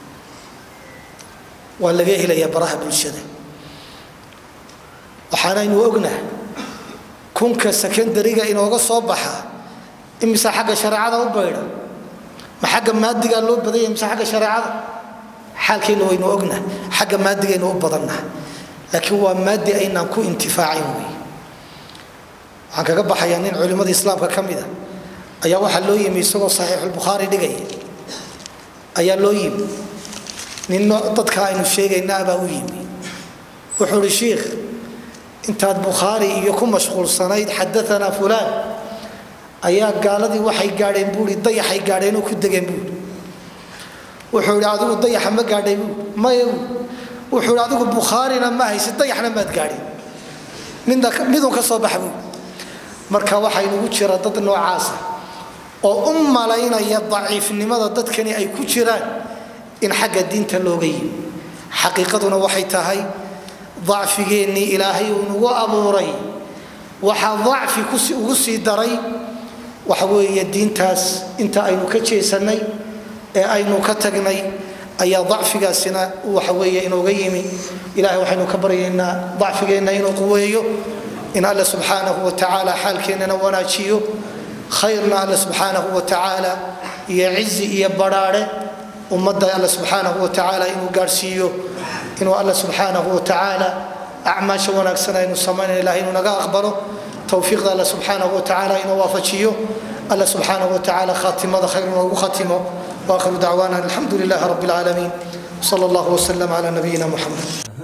waa laga helaya baraha bulshada waxaana inuu ognahay kunka secondary-ga inooga soo baxa imisa xagga shariicada u bayro ma xagga maadiga loo badayay imisa xagga shariicada xalkeenu waynu ogna xagga maadiga inuu badanna laakiin waa maadi aynaan ku intifaacin way waxaan kaga baxayaa nin culimada islaamka kamida ayaa waxa loo yimi isagoo sahih al-bukhari dhigay ayaa loo yimi nin dadka aynu sheegaynaa baa u yimi wuxuu sheekh انت البخاري يكون مشغول سنيد حدثنا فلان ايا قالدي waxay gaadheen buuri dayaxay gaadheen oo ku dageen buuri wuxuu adigu dayax ma gaadhay ma wuxuu adigu Bukhari-na ma haysid dayaxna ma gaadhin midoo ka soo baxay marka waxay nagu jira dad noocaas oo malaynaya daciifnimada dadkani ay ku jiraan in xagga diinta looga yimi xaqiiqaduna waxay tahay ضعفيني إلهي ونو أبوري وحا ضعفي كسي دري وحوي الدين تاس انت أينو كتشيسني أينو كتغني أي ضعفي قاسنا وحوي إنو غيمي إلهي وحينو كبرينا ضعفينا إنو قويو إن الله سبحانه وتعالى حالكينا وناشيو خيرنا الله سبحانه وتعالى يعزي يبراره ummadda alla subxaanahu wa tacaala inuu gaarsiiyo inuu alla subxaanahu wa tacaala acmaasha wanaagsan aynu samaynayno ilaahay inuu naga aqbalo tawfiiqda alla subxaanahu wa tacaala inuu waafajiyo alla subxaanahu wa tacaala khaatimada khayr noogu khatimo واخر دعوانا الحمد لله رب العالمين صلى الله وسلم على نبينا محمد